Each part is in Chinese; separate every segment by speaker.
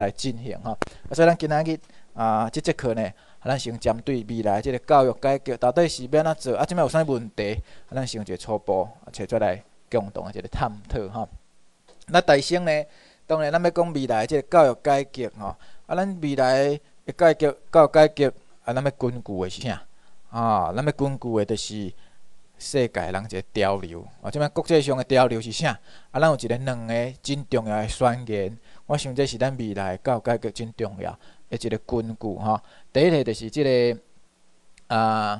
Speaker 1: 来进行吼。所以咱今仔日即节课呢，咱先针对未来即个教育改革到底是要安怎做，即摆有啥问题，咱先一个初步找出来共同的一个探讨吼。那第先呢，当然咱要讲未来即个教育改革吼，咱未来的教育改革咱要根据的是啥？咱要根据的就是世界人一个潮流，即摆国际上的潮流是啥？咱有一个2个真重要的宣言，我想这是咱未来教育改革真重要的一个根据吼。第一个就是即个伫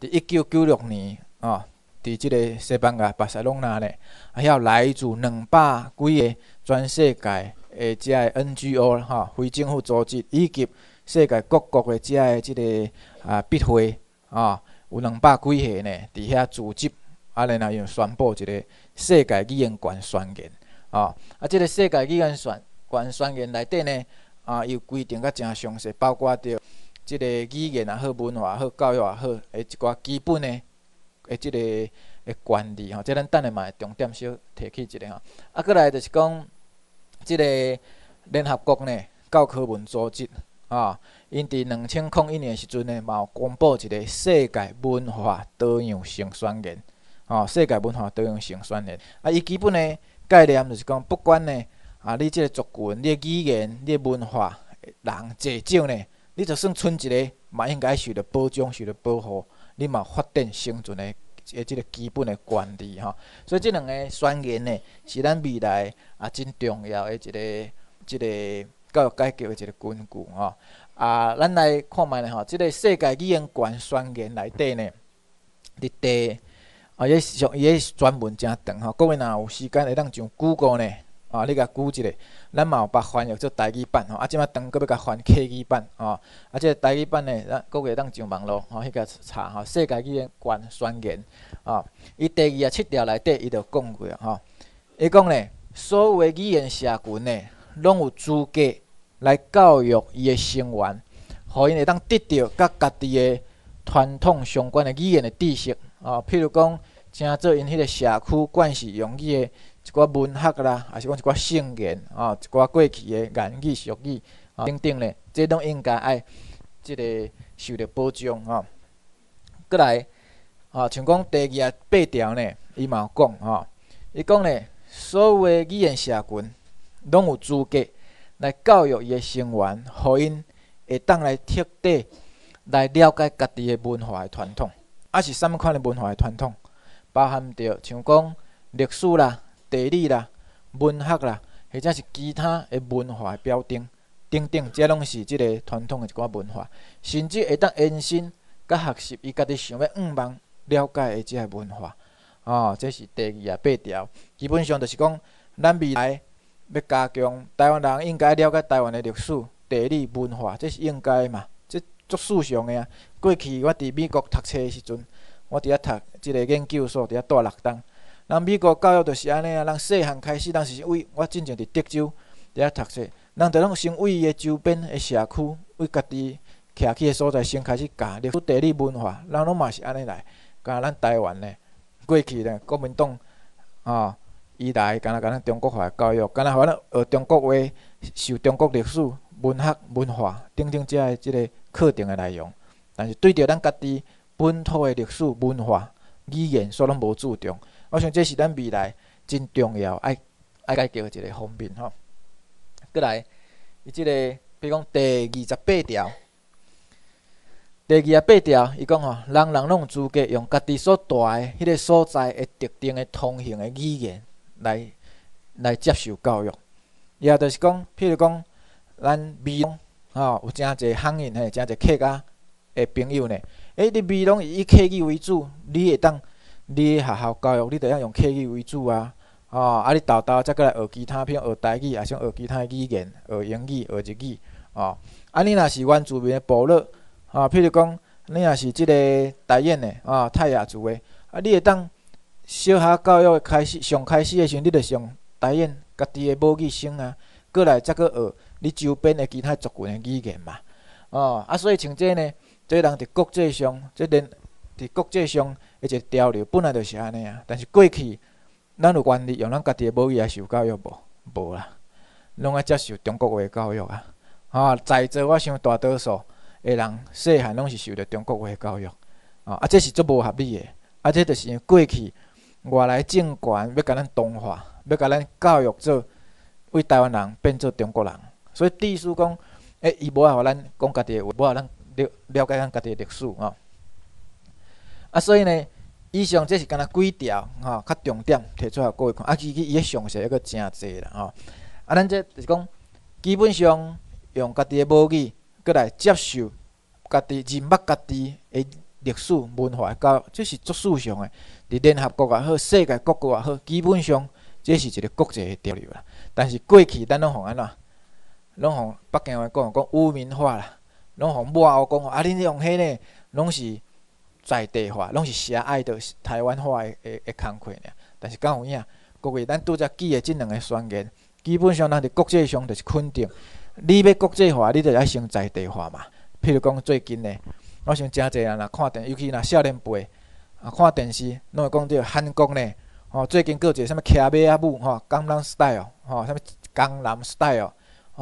Speaker 1: 1996年伫即个西班牙巴塞隆纳呢，遐来自200几个全世界的遮个 NGO 非政府组织，以及世界各国的遮个即个笔会有200几个呢，伫遐组织，然后用宣布一个世界语言权宣言即个世界语言权宣言内底呢，又规定甲诚详细，包括着即个语言也好、文化也好、教育也好，一寡基本的即个权利即咱等下嘛会重点小提起一下过来就是讲，即个联合国呢教科文组织因伫2001年的时阵呢，嘛有公布一个世界文化多样性宣言世界文化多样性宣言伊基本的概念就是讲，不管呢你即个族群、你的语言、你的文化，人济少呢，你就算剩一个，嘛应该受到保障、受到保护，你嘛发展生存的即个基本的权利所以即2个宣言呢，是咱未来真重要的一个教育改革的一个根据咱来看觅呢即个世界语言权宣言内底呢，伫第伊个专文真长各位若有时间会当上 Google 呢你甲估一下，咱嘛有捌翻译做台语版即摆长搁要甲翻客语版即个台语版呢，咱各位当上网络迄个查世界语言权宣言伊第27条内底伊就讲过伊讲呢，所有的语言社群呢，拢有资格来教育伊的成员，互因会当得到甲家己的传统相关的语言的知识譬如讲，请做因迄个社区惯势用语的一寡文学啦，还是讲一寡圣言一寡过去的言语俗语等等咧，这拢应该爱即个受到保障过来像讲第28条呢，伊嘛有讲伊讲呢，所有的语言社群拢有资格来教育伊的成员，互因会当来彻底来了解家己的文化的传统是啥物款的文化的传统，包含着像讲历史啦、地理啦、文学啦，或者是其他的文化的标准等等，这拢是即个传统的一寡文化，甚至会当延伸甲学习伊家己想要望了解的即个文化这是第28条。基本上就是讲，咱未来要加强台湾人应该了解台湾的历史、地理、文化，这是应该嘛？这足事实的过去我伫美国读册的时阵，我伫遐读即个研究所，伫遐住6冬。人美国教育就是安尼人细汉开始，人是为我之前伫德州伫遐读册，人着拢先为伊的周边的社区，为家己徛起的所在先开始教历史、地理、文化，人拢嘛是安尼来。甲咱台湾呢，过去呢，国民党伊来敢若咱中国化教育，敢若互咱学中国话、受中国历史、文学、文化等等遮个即个课程的内容，但是对着咱家己本土的历史、文化、语言，所拢无注重。我想这是咱未来真重要爱改革的一个方面过来，伊即个比如讲第28条，伊讲人拢有资格用家己所住的迄个所在的特定的通行的语言来接受教育。也就是讲，譬如讲，咱美容有诚侪行业诚侪客家的朋友呢，你美容以客语为主，你会当你的学校教育，你着要用客语为主你豆才过来学其他，譬如学台语，也想学其他语言，学英语、学日语你若是原住民的部落譬如讲，你若是即个台演的泰雅族的你会当小学教育上开始的时候，你着上台演家己的母语先过来才去学你周边的其他族群的语言嘛所以像这呢，这人伫国际上，伫国际上的一个潮流本来就是安尼但是过去咱有权利用咱家己的母语来受教育无啦，拢爱接受中国话教育在座我想大多数的人细汉拢是受着中国话教育，这是足无合理的。这就是因为过去外来政权要甲咱同化，要甲咱教育做为台湾人变做中国人，所以致使讲，伊无法互咱讲家己的话，无法咱了解咱家己的历史所以呢，以上这是敢若几条较重点提出来各位看。其实伊个详细还佫诚济啦咱这就是讲，基本上用家己的母语，佫来接受家己认捌家己的历史文化的教育，这是足事实上的。伫联合国也好，世界各国也好，基本上这是一个国际的潮流啦。但是过去咱拢互安怎？拢互北京话讲污名化啦，拢互抹黑讲恁用迄呢，拢是在地化，拢是狭隘的台湾化的工课尔。但是敢有影？各位，咱拄则记的即两个宣言，基本上咱伫国际上就是肯定。你要国际化，你就要先在地化嘛。譬如讲最近呢，我想诚侪人看电，尤其少年辈看电视，拢会讲到韩国呢。最近佫有一个啥物骑马舞江南 style 啥物江南 style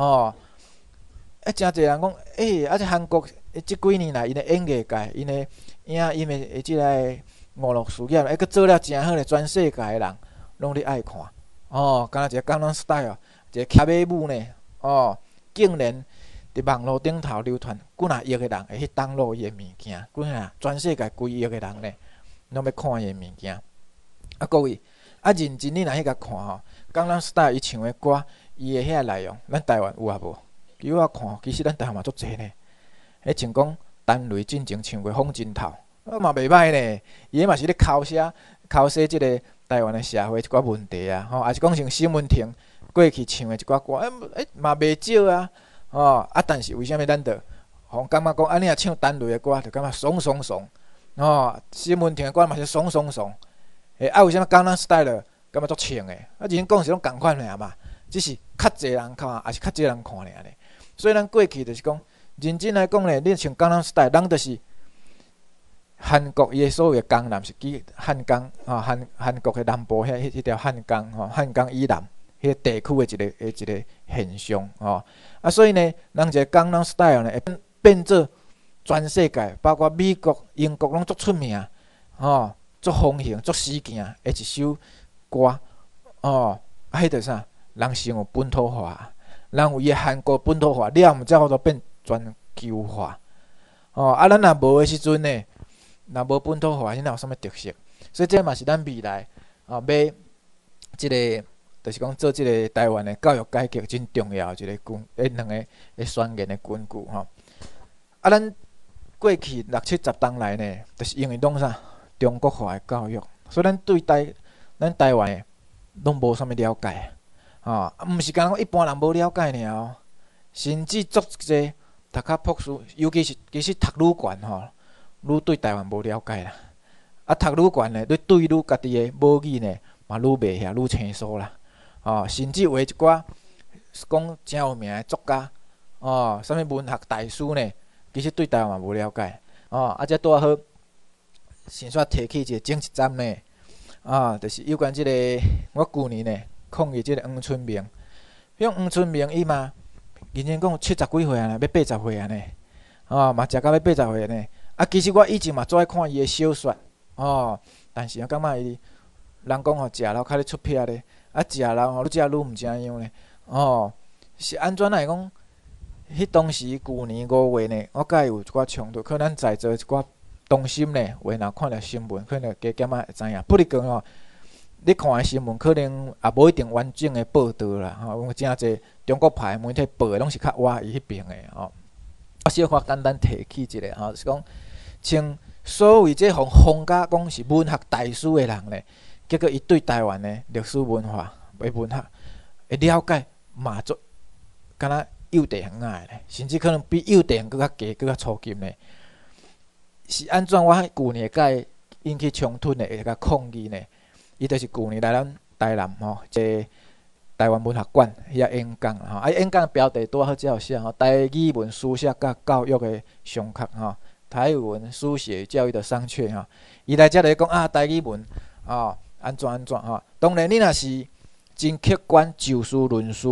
Speaker 1: 诚侪人讲这韩国即几年来，因的演艺界，因的因的即个娱乐事业，佫做了诚好咧，全世界的人拢咧爱看敢若一个江南 style， 一个骑马舞呢竟然伫网络顶头流传，几若亿个人会去登录伊的物件，全世界几亿个人呢，拢要看伊的物件。各位认真你若去甲看江南 style 伊唱的歌，伊的遐内容，咱台湾有啊无？其实我看，其实咱台湾嘛足侪呢。像讲陈雷进前唱过《风镜头》，嘛袂歹呢。伊嘛是咧考写即个台湾的社会一寡问题也是讲像沈文婷过去唱的一寡歌，嘛袂少但是为虾米咱着互感觉讲，你若唱陈雷的歌，就感觉爽爽爽沈文婷的歌嘛是爽爽爽。为虾米江南 style 感觉足唱的？人讲是拢共款尔嘛，只是较侪人看，也是较少人看尔呢。所以咱过去就是讲，认真来讲呢，你像江南 style， 人就是韩国伊的所谓的江南是指汉江韩国的南部迄条汉江汉江以南迄个地区的一个现象所以呢，人一个江南 style 呢，会变做全世界，包括美国、英国拢足出名足风行、足事件的一首歌迄着啥？人是有本土化，人有伊韩国本土化，了毋才好做变全球化咱若无的时阵呢，若无本土化，你哪有啥物特色？所以这嘛是咱未来要即个，就是讲做即个台湾的教育改革真重要一个两个宣言的根据咱过去60-70年来呢，就是因为拢啥中国化的教育，所以咱对咱台湾的拢无啥物了解毋是讲一般人无了解尔甚至足侪读较博士，尤其是读愈悬愈对台湾无了解啦。读愈悬呢，你对愈家己的母语呢，嘛愈袂遐愈生疏啦。甚至有一寡讲诚有名的作家啥物文学大师呢，其实对台湾嘛无了解这拄好，先煞提起一个前一站呢就是有关即个我旧年呢抗议即个黄春明，像黄春明伊嘛，认真讲70几岁啊，要80岁啊呢嘛食到要80岁呢其实我以前嘛最爱看伊的小说但是感觉伊人讲食老较咧出癖咧食老愈食愈毋正样呢是安怎来讲？迄当时旧年5月呢，我甲伊有一寡冲突，可能咱在座一寡同心呢，有若看了新闻，可能加减会知影。不哩讲你看的新闻可能也无一定完整的报道啦因为诚济中国派媒体报的拢是较歪伊迄边的我小可简单提起一个就是讲，像所谓这封家讲是文学大师的人呢，结果伊对台湾的历史文化的文学的了解嘛足，敢若幼稚园仔的，甚至可能比幼稚园更较低、更较粗级呢。是安怎？我旧年甲伊引起冲突的一个抗议呢？伊就是旧年来咱台南即台湾文学馆遐演讲演讲标题拄好只有写台语文书写甲教育的上课台语文书写教育的商榷伊来遮来讲台语文安怎当然你若是真客观就事论事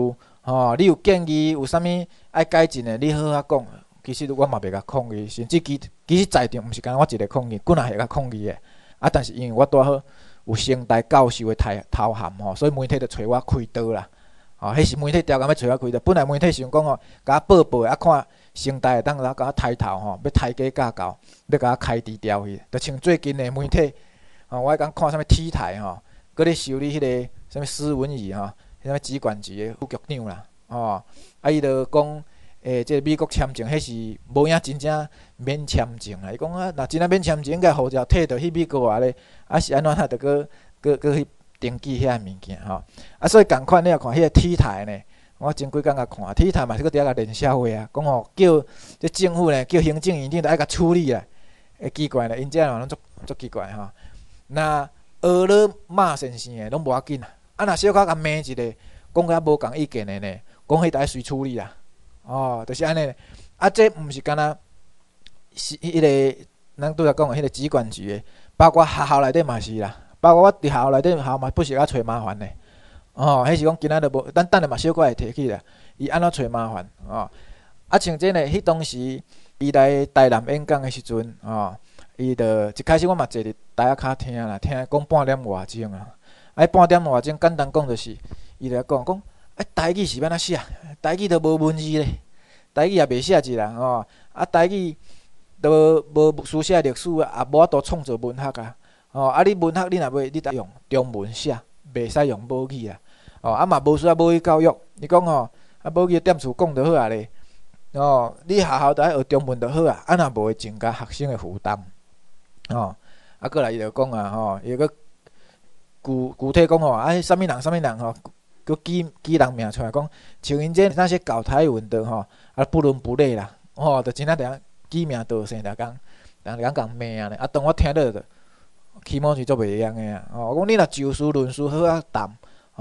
Speaker 1: 你有建议有啥物爱改进的，你好好讲。其实我嘛袂甲抗议，甚至其实在场毋是干我一个抗议，几若会甲抗议的。但是因为我拄好有升台教授的头衔所以媒体就找我开刀啦。迄是媒体调工要找我开刀，本来媒体想讲甲我报报，看升台会当甲我抬头要抬价价高，要甲我开低调去。就像最近的媒体我迄讲看啥物 T 台搁咧修理迄个啥物施文仪啥物机管局的副局长啦伊就讲即个美国签证迄是无影真正免签证啦。伊讲若真正免签证，应该护照摕倒去美国是安怎着搁去登记遐物件所以共款你若看迄个 T 台呢，我前几工甲看 T 台嘛是搁伫遐甲练社会讲叫即政府呢，叫行政院长着爱甲处理啦。奇怪啦，因遮嘛拢足奇怪那学了骂先生的拢无要紧若小可甲骂一个，讲甲无共意见的呢，讲迄着爱随处理啦。就是安尼。这毋是干那是迄个咱拄则讲的迄个机管局的，包括学校内底嘛是啦。包括我伫学校内底嘛不是甲找麻烦的。迄是讲今仔日无，咱等下嘛小可会提起啦。伊安怎找麻烦像这呢，迄当时伊来台南演讲的时阵伊就一开始我嘛坐伫台仔骹听啦，听讲半点外钟半点外钟简单讲就是伊就讲台语是要安怎写？台语都无文字咧，台语也袂写字啦台语都无书写历史也无法度创作文学你文学你若要你得用中文写，袂使用母语嘛无需要母语教育。你讲母语点数讲就好咧你学校着爱学中文就好若无会增加学生的负担过来伊就讲伊个具体讲啥物人佮举人名出来讲，像因这那些搞台文的不伦不类啦就真正举名道姓，逐工共骂当我听到着起码是足袂样的我讲你若就事论事好谈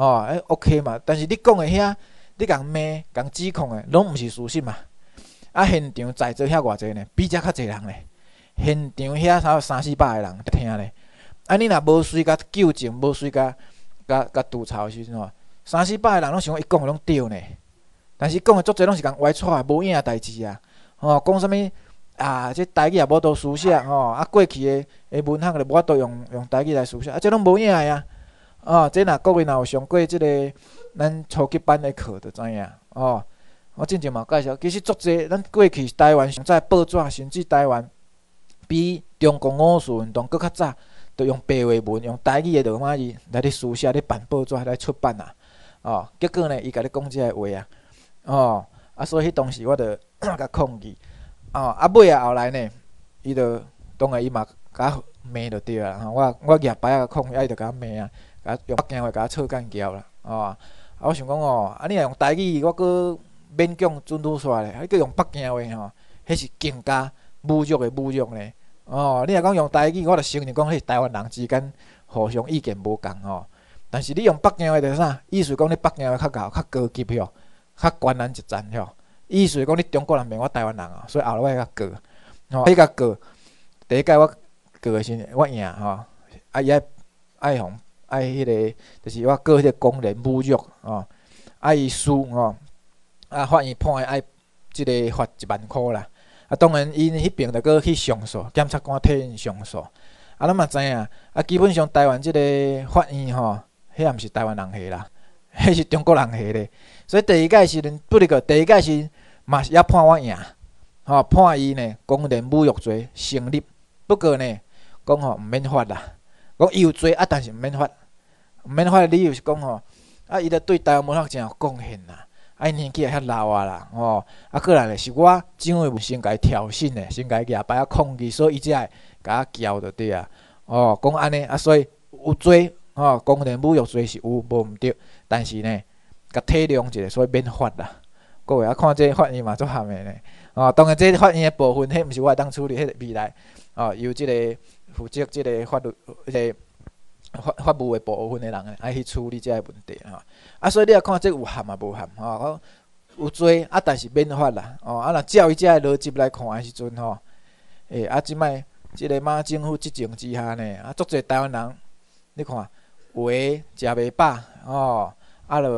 Speaker 1: OK 嘛，但是你讲的遐，你共骂共指控的，拢毋是事实嘛。现场在座遐偌济呢，比遮较济人咧。现场遐差不多300-400个人在听咧。你若无随甲纠正，无随甲吐槽的时阵300-400个人拢想讲伊讲的拢对呢。但是讲的足济拢是共歪错无影的代志讲啥物这台语也无多书写过去的文学就无法度用台语来书写这拢无影的这若各位若有上过即个咱初级班的课，就知影我之前嘛介绍，其实足济咱过去台湾上早报纸，甚至台湾比中共五四运动搁较早，就用白话文，用台语的罗马字来咧书写咧办报纸来出版结果呢，伊甲你讲即个话所以迄当时我就甲抗议尾后来呢，伊就当然伊嘛甲骂就对啦我举牌甲抗议，伊就甲骂甲用北京话甲吵干交啦我想讲你若用台语，我搁勉强准拄煞咧，还搁用北京话迄是更加侮辱的侮辱咧你若讲用台语，我就承认讲迄台湾人之间互相意见无共但是你用北京话就是啥？意思讲你北京话较高级较悬咱一层意思讲你中国人免我台湾人所以后来我甲告迄甲告第一届我告的时我赢伊爱互迄个就是我告迄个公然侮辱伊输法院判爱即个罚10000块啦当然因迄边着搁去上诉，检察官替因上诉咱嘛知影基本上台湾即个法院迄也毋是台湾人下啦，迄是中国人下咧。所以第二届时阵不离个，第二届时嘛是也判我赢判伊呢公然侮辱罪成立。不过呢讲毋免罚啦，讲伊有罪但是毋免罚。毋免罚的理由是讲伊着对台湾文学真有贡献啦。伊年纪也较老啦过来咧是我蒋伟文先甲伊挑衅咧，先甲伊举牌抗议，所以伊才会甲我交就对啊讲安尼所以有罪公然侮辱罪是有无毋对，但是呢甲体谅一下，所以免罚啦。各位看这法院嘛足含的呢当然这法院的部分，迄毋是我会当处理，迄个未来由即个负责即个法律迄个法务的部分的人爱去处理这个问题所以你也看这有含啊无含有罪但是免罚啦若照伊这个逻辑来看的时阵即摆即个马政府执政之下呢足侪台湾人你看话食袂饱就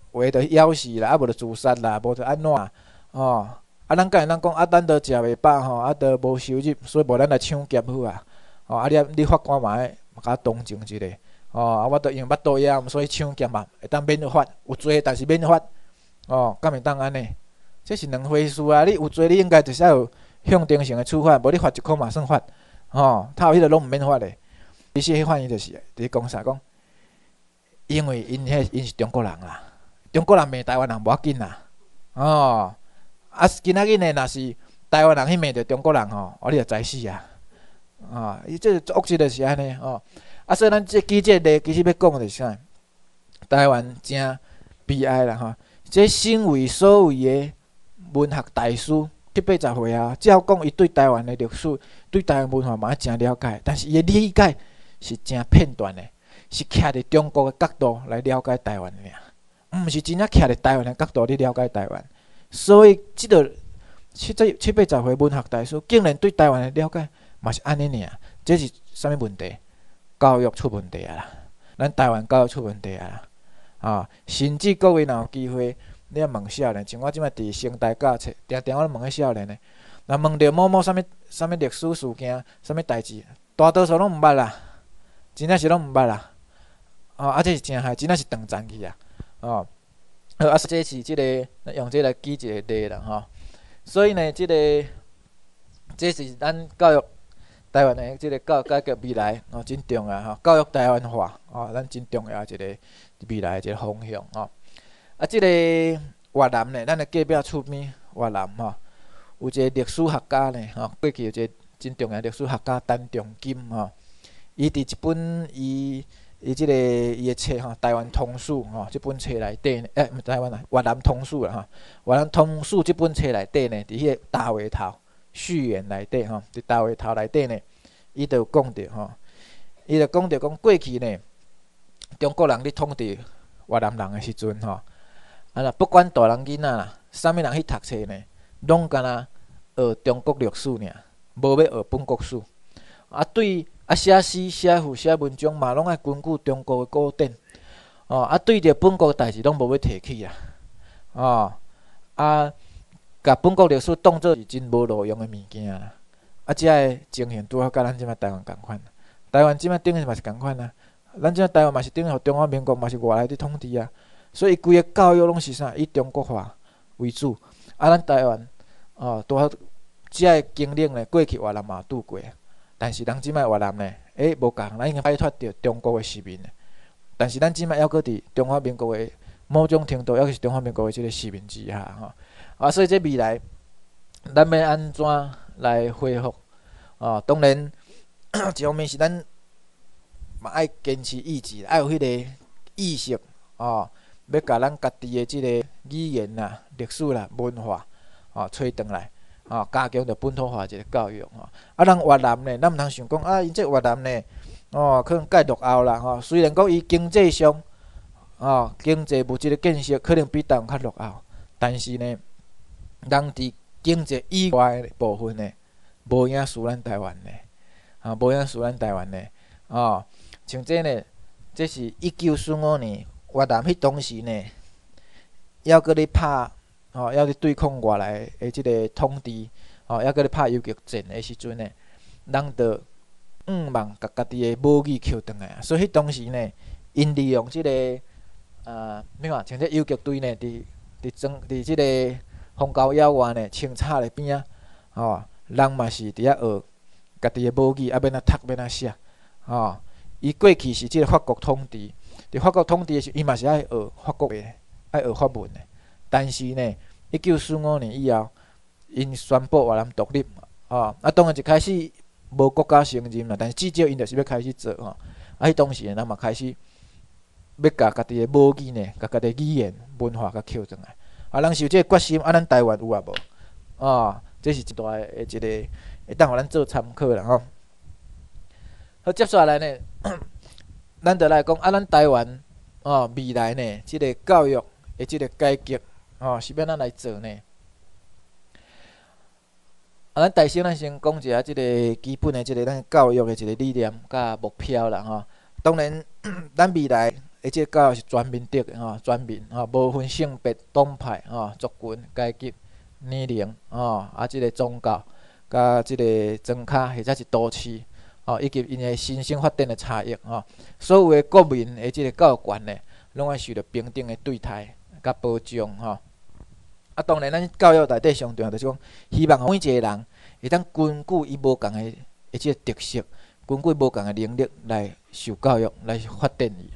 Speaker 1: 话着枵死啦，啊无着自杀啦，无着安怎哦？啊，咱敢会当讲啊，咱着食袂饱吼，啊，着无收入，所以无咱来抢劫好啊。哦，啊，你法官嘛爱甲同情一下。哦，啊，我着因为腹肚枵，所以抢劫嘛会当免罚，有罪但是免罚。哦，敢会当安尼？这是两回事啊！你有罪，你应该就是要有向定性的处罚，无你罚1箍嘛算罚。哦，他有迄个拢毋免罚的。其实迄反应就是伫讲啥讲？因为因是中国人啦，中国人骂台湾人无要紧啦。哦，啊，今仔日呢，若是台湾人去骂着中国人吼，哦，你着知死啊！啊，伊这恶质就是安尼哦。啊，所以咱即记者咧，其实要讲的是啥？台湾真悲哀啦吼！这身为所谓的文学大师，70-80岁啊，照讲伊对台湾的历史、对台湾文化嘛真了解，但是伊的理解是真片段的，是徛伫中国的角度来了解台湾尔，毋是真正徛伫台湾的角度去了解台湾。所以即个70-80岁文学大师，竟然对台湾的了解嘛是安尼尔，这是啥物问题？教育出问题啊啦！咱台湾教育出问题啊啦！啊，甚至各位若有机会，你啊问少年，像我即摆伫成大教册，定定我咧问迄少年咧，若问着某某啥物历史事件、啥物代志，大多数拢毋捌啦，真正是拢毋捌啦。哦，啊，这是真害，真正是断层去啊！哦，啊，这是即个用这来举一个例啦吼。所以呢，这是咱教育台湾的即个教育改革未来哦，真重要吼。教育台湾化哦，咱真重要一个未来的一个方向哦。啊，即个越南呢，咱的隔壁厝边越南吼，有一个历史学家呢吼，过去有一个真重要历史学家陈仲金吼，伊伫一本伊即个伊的册吼，《台湾通史》吼，即本册内底呢，台湾啊，越南通史啦吼，越南通史即本册内底呢，伫迄个大围头序言内底吼，伫大围头内底呢，伊就有讲着吼，伊就讲着讲过去呢，中国人咧统治越南人的时阵吼，啊啦，不管大人囡仔啦，啥物人去读册呢，拢干那学中国历史尔，无要学本国史。啊，对啊，写诗、写赋、写文章嘛，拢爱根据中国的古典。哦，啊，对着本国代志拢无要提起啦。哦，啊，甲本国历史当作是真无路用的物件啦。啊，遮个情形拄好甲咱即摆台湾共款。台湾即摆等于嘛是共款啊。咱即摆台湾嘛是等于互中华民国嘛是外来伫统治啊。所以规个教育拢是啥？以中国化为主。啊，咱台湾哦，拄好遮个经历呢，过去越南嘛拄过。但是咱即摆越南呢，无共，咱已经摆脱着中国的殖民了。但是咱即摆还阁伫中华民国的某种程度，还是中华民国的即个殖民之下吼。啊，所以这未来咱要安怎来恢复？哦，当然一方面是咱嘛爱坚持意志，爱有迄个意识哦，要甲咱家己的即个语言啦、历史啦、文化哦找转来。哦，加强着本土化一个教育吼。啊，人越南呢，咱毋通想讲啊，因这越南呢，哦，可能介落后啦吼。虽然讲伊经济上，哦，经济物质的建设可能比台湾较落后，但是呢，人伫经济以外的部分呢，无影输咱台湾呢，啊，无影输咱台湾呢，哦，像这呢，这是1945年越南迄当时呢，还搁咧拍。哦，还咧对抗外来的即个统治，哦，还搁咧拍游击战的时阵呢，人着望甲家己的母语捡转来啊。所以迄当时呢，因利用即个咩话，像这游击队呢，伫即个phong高野外呢，清插咧边啊，哦，人嘛是伫遐学家己的母语，啊，免啊读，免啊写，哦，伊过去是即个法国统治，伫法国统治的时候，伊嘛是爱学法国的，爱学法文的。但是呢，1945年以后，因宣布越南独立，哦，啊，当然一开始无国家承认啦，但是至少因就是要开始做吼。啊，迄当时呢，咱嘛开始要甲家己的母语呢，甲家己语言文化甲捡转来。啊，人是有这个决心，啊，咱台湾有啊无？哦，这是一大的一个会当互咱做参考啦吼。好，接下来呢，咱就来讲啊，咱台湾哦，未来呢，即个教育的即个改革。哦，是要咱来做呢？啊，咱大先咱先讲一下即个基本的即个咱教育的一个理念甲目标啦吼。当然，咱未来即个教育是全民的全民无分性别、党派族群、阶级、年龄即个宗教，甲即个庄卡或者是都市以及因的新生发展的差异所有的国民的即个教育权呢，拢爱受到平等的对待甲保障当然，咱教育内底上重要就是讲，希望每一个人会当根据伊无共的即个特色，根据无共的能力来受教育，来发展伊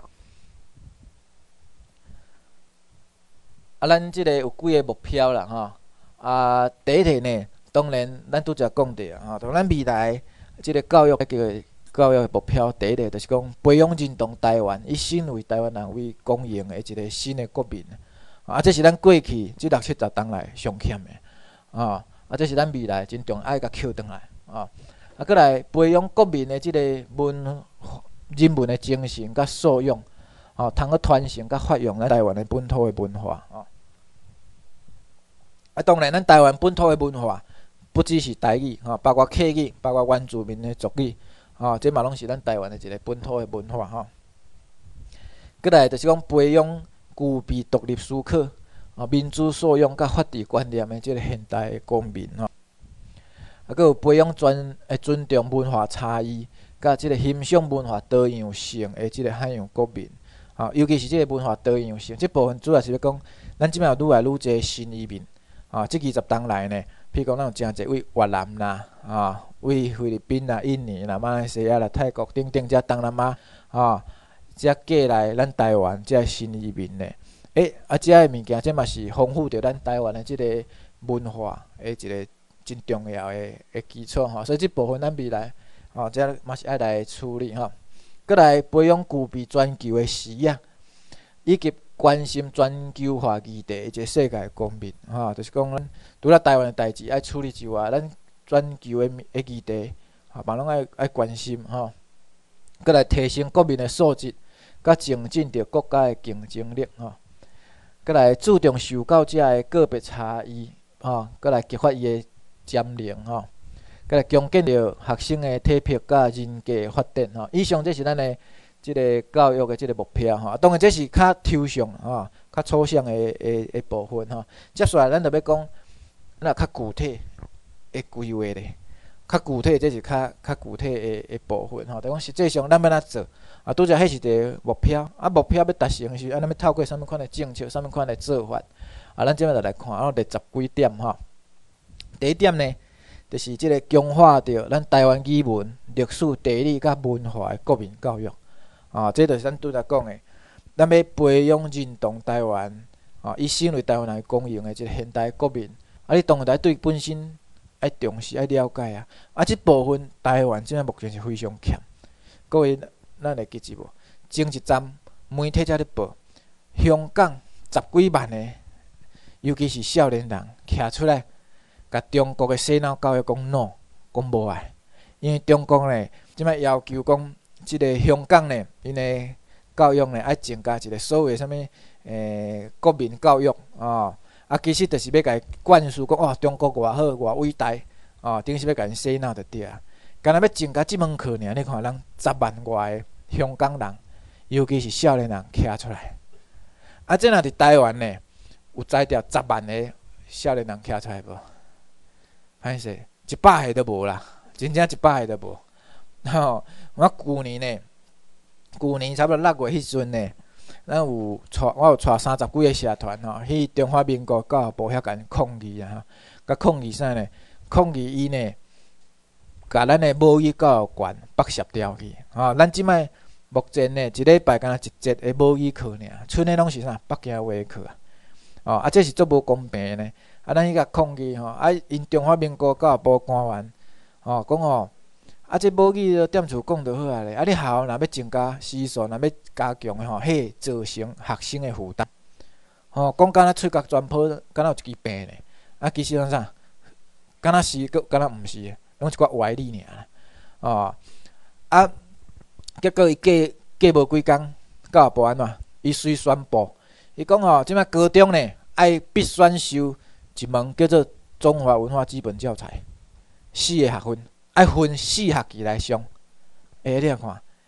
Speaker 1: 咱即个有几个目标啦第一题呢，当然咱拄则讲着从咱未来即个教育的目标，第一个就是讲培养认同台湾，以身为台湾人为公认的一个新的国民这是咱过去即60-70年来上欠的这是咱未来真重要爱甲扣转来过来培养国民的即个人文的精神甲素养通去传承甲发扬咱台湾的本土的文化当然，咱台湾本土的文化不只是台语包括客语，包括原住民的族语这嘛拢是咱台湾的一个本土的文化过来就是讲培养具备独立思考民主素养甲法治观念的即个现代的公民佫有培养尊重文化差异，甲即个欣赏文化多样性的即个海洋国民尤其是即个文化多样性，即部分主要是要讲，咱即摆有愈来愈侪新移民即20年来呢，譬如讲咱有诚侪位越南啦位菲律宾啦、印尼啦、马来西亚啦、泰国等等遮东南亚遮过来咱台湾遮新移民呢遮的物件，这嘛是丰富着咱台湾的即个文化的一个真重要的基础所以即部分咱未来这嘛是爱来处理过来培养具备全球的视野，以及关心全球化议题的一个世界公民就是讲咱除了台湾的代志爱处理之外，咱全球的议题嘛拢爱关心过来提升国民的素质，甲增进着国家的竞争力过来注重受教者的个别差异过来激发伊的潜能过来强健着学生的体魄甲人格发展以上这是咱的即个教育的即个目标当然这是较抽象较抽象的部分接下来咱就要讲咱较具体的规划咧，较具体这是较具体的部分就讲实际上咱要怎做拄则迄是一个目标目标要达成时，咱要透过啥物款的政策、啥物款的做法咱即摆就来看第10几点第一点呢，就是即个强化着咱台湾语文、历史、地理甲文化的国民教育这就是咱拄则讲的，咱要培养认同台湾以身为台湾人公认的即个现代国民你当然对本身爱重视、爱了解即部分台湾即摆目前是非常欠。各位，咱会记住无？前一站媒体才咧报，香港10几万的，尤其是少年人，徛出来，甲中国的洗脑教育讲 no， 讲无爱，因为中国呢，即摆要求讲，即个香港呢，因的教育呢，爱增加一个所谓的啥物国民教育其实就是要甲伊灌输讲中国偌好偌伟大等于是要甲因洗脑就对啊。干那要增加即门课尔，你看人10万外的香港人，尤其是少年人徛出来。这若伫台湾呢，有才调10万个少年人徛出来无？歹势，100个都无啦，真正100个都无。我去年差不多6月迄阵呢，我有带30几个社团去中华民国教育部遐甲因抗议甲抗议啥呢？抗议伊呢？甲咱的母语教育权剥削掉去咱即摆目前呢，一礼拜敢若1节的母语课尔，剩的拢是啥北京话课这是足无公平的呢。咱去甲抗议因中华民国教育部官员讲这母语踮厝讲就好咧，你学校若要增加时数，若要加强的迄造成学生的负担讲敢若喙角全破，敢若有一支病咧其实啥，敢若是，敢若毋是。拢一寡歪理尔结果伊过无几工，教育部安怎？伊随宣布，伊讲即摆高中呢爱必选修一门叫做中华文化基本教材，4个学分，爱分4学期来上。你看，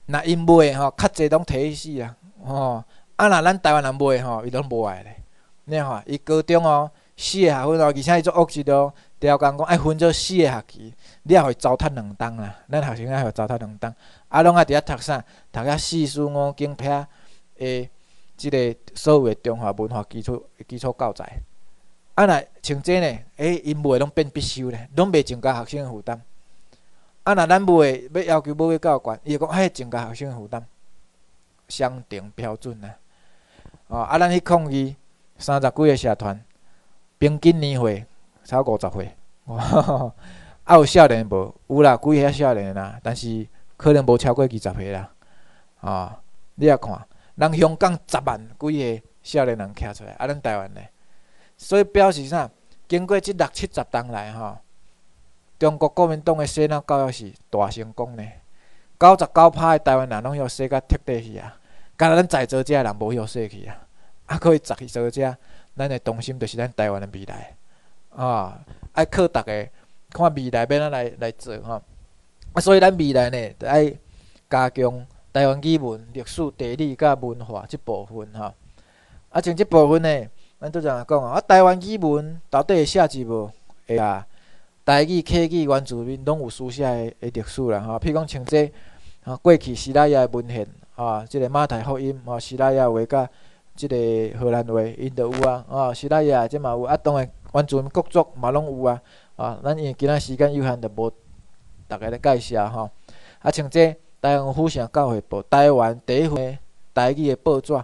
Speaker 1: 若因卖吼，较济拢摕去死啊，吼。啊，若咱台湾人卖吼，伊拢无爱咧。你看，伊高中哦，4个学分哦，而且伊做恶质哦，条工讲爱分做4个学期，你也互伊糟蹋2档啦。咱学生爱互糟蹋2档，啊，拢爱伫遐读啥？读遐四书五经篇诶，即个所有诶中华文化基础教材。啊，若像这呢，因卖拢变必修咧，拢袂增加学生诶负担。啊，若咱卖要要求母语教育悬，伊会讲增加学生诶负担，相同标准啊。哦，啊，咱去抗议30几个社团，平均年岁超50岁。啊，有少年无？有啦，几个少年啦，但是可能无超过20岁啦。啊，你也看，人香港10万几个少年人徛出来，啊，咱台湾呢？所以表示啥？经过即60、70冬来吼，中国国民党的洗脑教育是大成功呢。99%的台湾人拢要洗甲彻底去啊！敢若咱在座遮人无许洗去啊！啊，可以在座遮，咱的重心就是咱台湾的未来啊！爱靠逐个看未来要哪来做吼。啊，所以咱未来呢，就爱加强台湾语文、历史、地理甲文化即部分吼。啊，像即部分呢，咱拄则讲啊，台湾语文到底会写字无？会啊，台语、客语、原住民拢有书写的历史啦吼。譬如讲像这过去希腊雅的文献啊，即个马太福音啊，希腊雅话甲即个荷兰话因都有啊。啊，希腊雅即嘛有啊，当然原住民国族嘛拢有啊。啊，咱因为今仔时间有限，就无逐个咧介绍吼。啊，像这台湾府城教会报，台湾第一份台语的报纸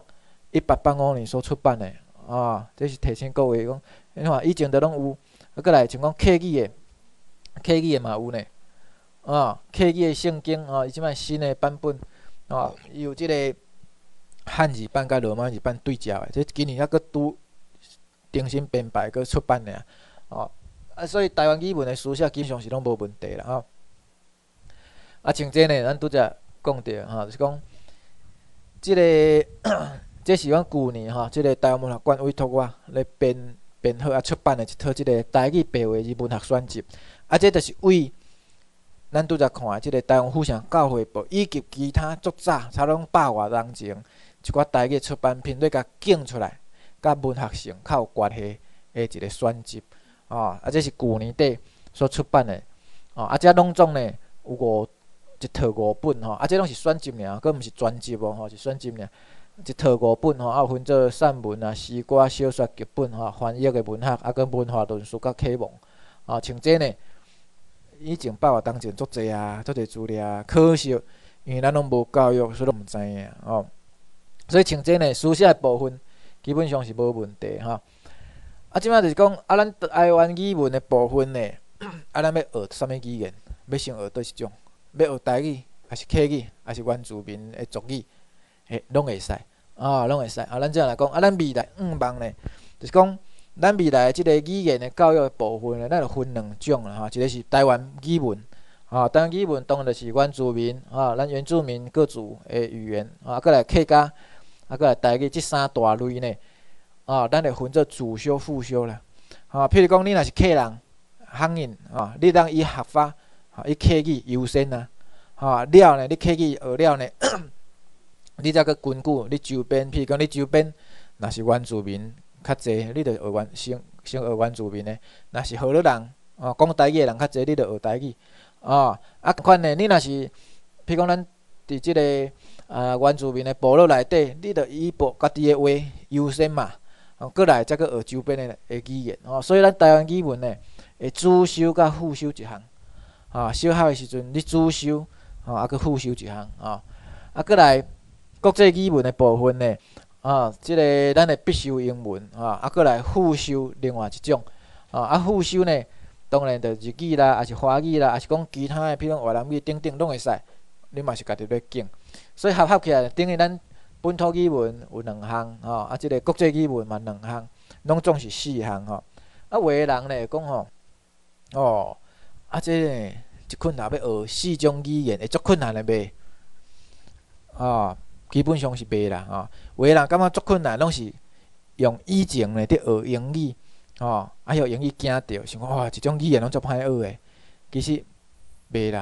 Speaker 1: ，1885年所出版的啊，这是提醒各位讲，你看以前都拢有。啊，过来像讲客语的嘛有呢。啊，客语的圣经啊，伊即摆新的版本啊，有即个汉字版甲罗马字版对照的，这今年还佫拄重新编排佫出版的啊。啊，所以台湾语文的书写基本上是拢无问题啦吼。啊，像这呢，咱拄则讲着吼，就是讲即个这是阮旧年吼，即个台湾文学馆委托我来编好啊出版的一套即个台语白话字文学选集。啊，这就是为咱拄则看即个台湾府城教会报以及其他作者，差拢100外人前一寡台语出版品，来甲拣出来，甲文学性较有关系的一个选集。啊，这是旧年底所出版的。啊，这拢总呢有一套5本吼。啊，这拢是选集尔，佫毋是专辑哦，吼，是选集尔。一套5本吼，啊有分做散文啊、诗歌、小说、剧本吼、翻译的文学，啊佮文化论述甲启蒙。啊，像这呢，以前100外当前足济啊，足济资料啊，可惜因为咱拢无教育，所以拢毋知影哦。所以像这呢，书写的部分基本上是无问题吼。啊，即摆就是讲，啊，咱台湾语文的部分呢，啊，咱要学啥物语言？要先学倒一种？要学台语，还是客语，还是原住民的族语？拢会使啊，拢会使。啊，咱这样来讲，啊，咱未来望呢，就是讲，咱未来即个语言的教育的部分呢，咱就分2种啦，吼，一个是台湾语文，啊，台湾语文当然就是原住民，啊，咱原住民各族的语言，啊，过来客家，啊，过来台语，即3大类呢。啊，咱会分做主修、副修啦。啊，譬如讲，你若是客人、汉人啊，你当以学法，啊，以客语优先啊。啊，了呢，你客语学了呢，你则去根据你周边，譬如讲你周边若是原住民较济，你着先学原住民的；若是河洛人，啊，讲台语的人较济，你着学台语。啊，啊，款呢，你若是譬如讲咱伫即个原住民的部落内底，你着以家己的话优先嘛。过来再去学周边的语言哦，所以咱台湾语文呢，会主修甲副修一项。啊，小学的时阵你主修，啊，佮副修一项啊。啊，过来国际语文的部分呢，啊，即个咱的必修英文啊，啊，过来副修另外一种。啊，副修呢，当然就日语啦，还是华语啦，还是讲其他的，譬如讲越南语等等拢会使。你嘛是家己要拣，所以合起来等于咱。本土语文有2项，吼，啊，即个国际语文嘛2项，拢总是4项，吼。啊，有的人咧讲吼，哦，啊，即个一困难要学4种语言，会足困难的袂？啊，基本上是袂啦，吼。有的人感觉足困难，拢是用以前咧伫学英语，吼，啊，用英语惊着，想讲哇，一种语言拢足歹学的，其实袂啦。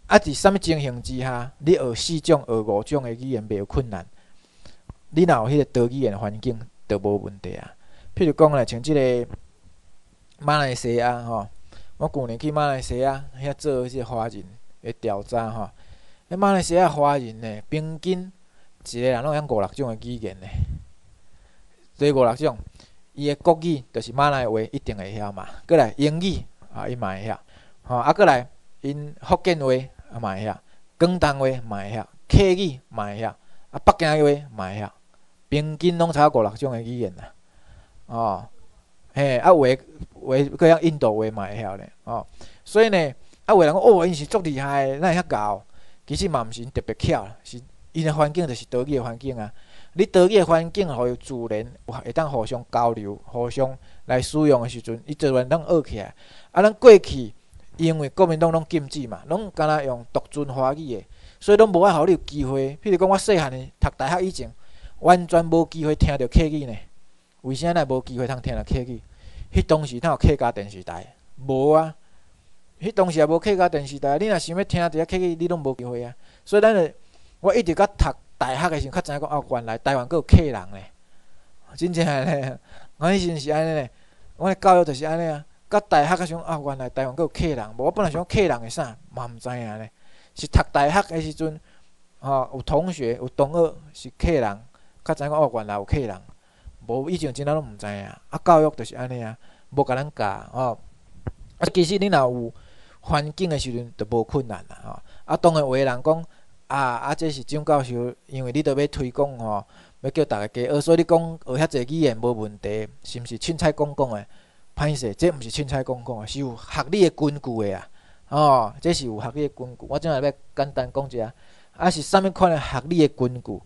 Speaker 1: 啊，伫啥物情形之下，你学4种、学5种的语言袂有困难。你若有迄个多语言环境，就无问题啊。譬如讲咧，像即个马来西亚吼，我旧年去马来西亚遐做即个华人的调查吼，迄马来西亚华人呢，平均一个人拢会晓5、6种的语言呢，所以5、6种。伊的国语就是马来话一定会晓嘛，过来英语伊嘛会晓，啊过来因福建话嘛会晓，广东话嘛会晓，客语嘛会晓，啊北京话嘛会晓，平均拢差5、6种的语言啦，嘿啊佫晓印度话嘛会晓咧，所以呢，有人讲因是足厉害的，哪会遐教？其实嘛毋是因特别巧，是因的环境就是多语的环境啊。你多语的环境，互伊自然会当互相交流、互相来使用的时阵，伊自然当学起来。啊，咱过去因为国民党拢禁止嘛，拢敢若用独尊华语的，所以拢无法互你有机会。譬如讲，我细汉的读大学以前，完全无机会听到客语呢。为啥咱无机会通听到客语？迄当时哪有客家电视台？无啊！迄当时也无客家电视台，你若想要听一下客语，你拢无机会啊。所以我一直甲读大学的时候，较知影讲原来台湾佫有客人咧，真正诶咧。我迄时是安尼咧，我的教育就是安尼啊。到大学才想原来台湾佫有客人，无我本来想客人是啥，嘛毋知影咧。是读大学的时阵，有同学有同学是客人，较知影讲原来有客人，无以前真正拢毋知影。教育就是安尼啊，无甲咱教其实你若有环境的时阵，就无困难啦当然有的人讲。这是蒋教授，因为你都要推广要叫大家加学，所以你讲学遐济语言无问题，是毋是凊彩讲讲的？歹势，这毋是凊彩讲讲的，是有学理的根据的这是有学理的根据。我今日要简单讲一下，是啥物款的学理的根据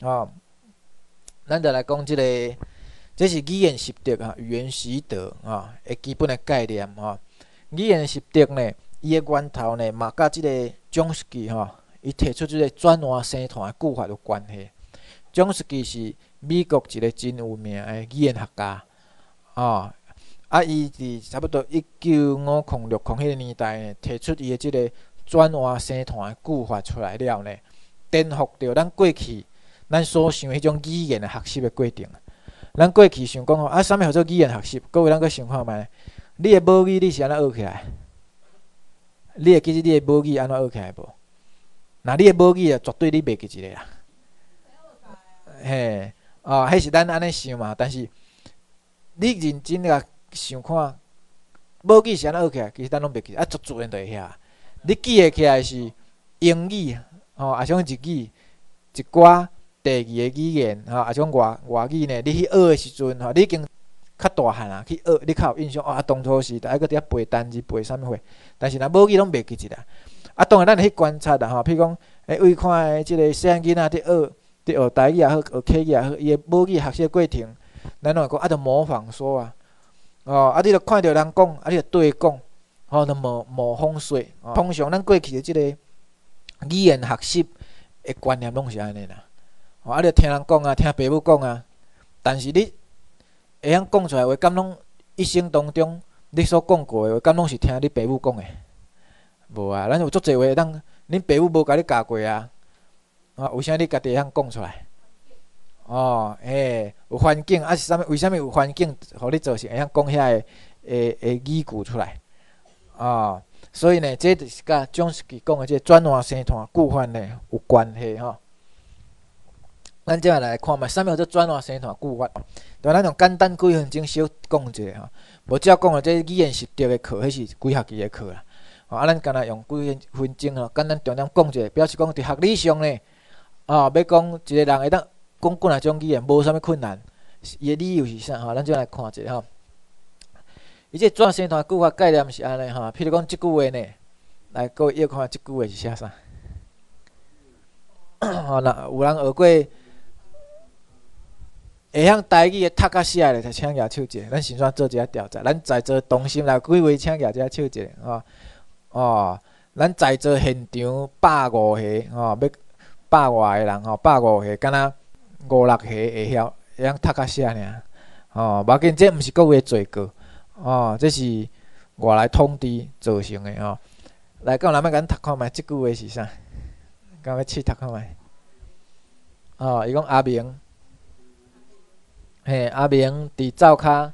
Speaker 1: 咱就来讲这是语言习得语言习得的基本的概念语言习得呢，伊的源头呢，嘛甲即个Chomsky伊提出即个转换生团的句法有关系。Chomsky是美国一个真有名的语言学家伊伫差不多1950、60迄个年代呢，提出伊的即个转换生团的句法出来了呢，颠覆着咱过去咱所想迄种语言的学习的过程。咱过去想讲啥物叫做语言学习？各位咱搁想看觅，你的母语你是安怎学起来？你会记住你的母语安怎学起来无？那你的母语绝对你袂记一个啦。嘿，迄是咱安尼想嘛，但是你认真甲想看，母语是安怎学起来？其实咱拢袂记，足自然就会晓。你记会起来是英语也像日语，一寡第二个语言也像外语呢。你去学的时阵你已经较大汉啊，去学你较有印象当初是爱搁伫遐背单字背啥物货，但是若母语拢袂记一啦。当然咱会去观察啦譬如讲，为看即个细汉囡仔伫学台语也好，学客语也好，伊的母语学习过程，咱拢会讲着模仿说你着看着人讲，你着对讲，着模仿说。通常咱过去的即个语言学习的观念拢是安尼啦。你着听人讲听爸母讲但是你会晓讲出来话，敢拢一生当中你所讲过的话，敢拢是听你爸母讲的？无咱有足侪话，恁爸母无甲你教过为啥你家己会晓讲出来？有环境是啥物？为啥物有环境，互你造成会晓讲遐个语句出来？所以呢，这就是甲Chomsky讲的这转换生团句法呢有关系咱接下来看觅啥物叫做转换生团句法。咱用简单几分钟小讲一下无照讲这语言习得的课，迄是几学期的课啦。咱干若用几分钟简单重点讲一下，表示讲伫学理上呢，要讲一个人会当讲几若种语言，无啥物困难。伊的理由是啥咱就来看一下伊这转生团句法概念是安尼譬如讲即句话呢，来各位要看即句话是写啥若有人学过会晓台语的读甲写咧，就请举手一下。咱先做一下调查，咱在座同心来几位请举一下手一下咱在座现场150个要100外个人150个，敢若5、6个会晓读甲写尔无要紧，这毋是各位的罪过这是外来统治造成的来，讲人要甲恁读看觅，即句话是啥？敢要试读看觅？哦，伊讲阿明，嘿，阿明伫灶骹，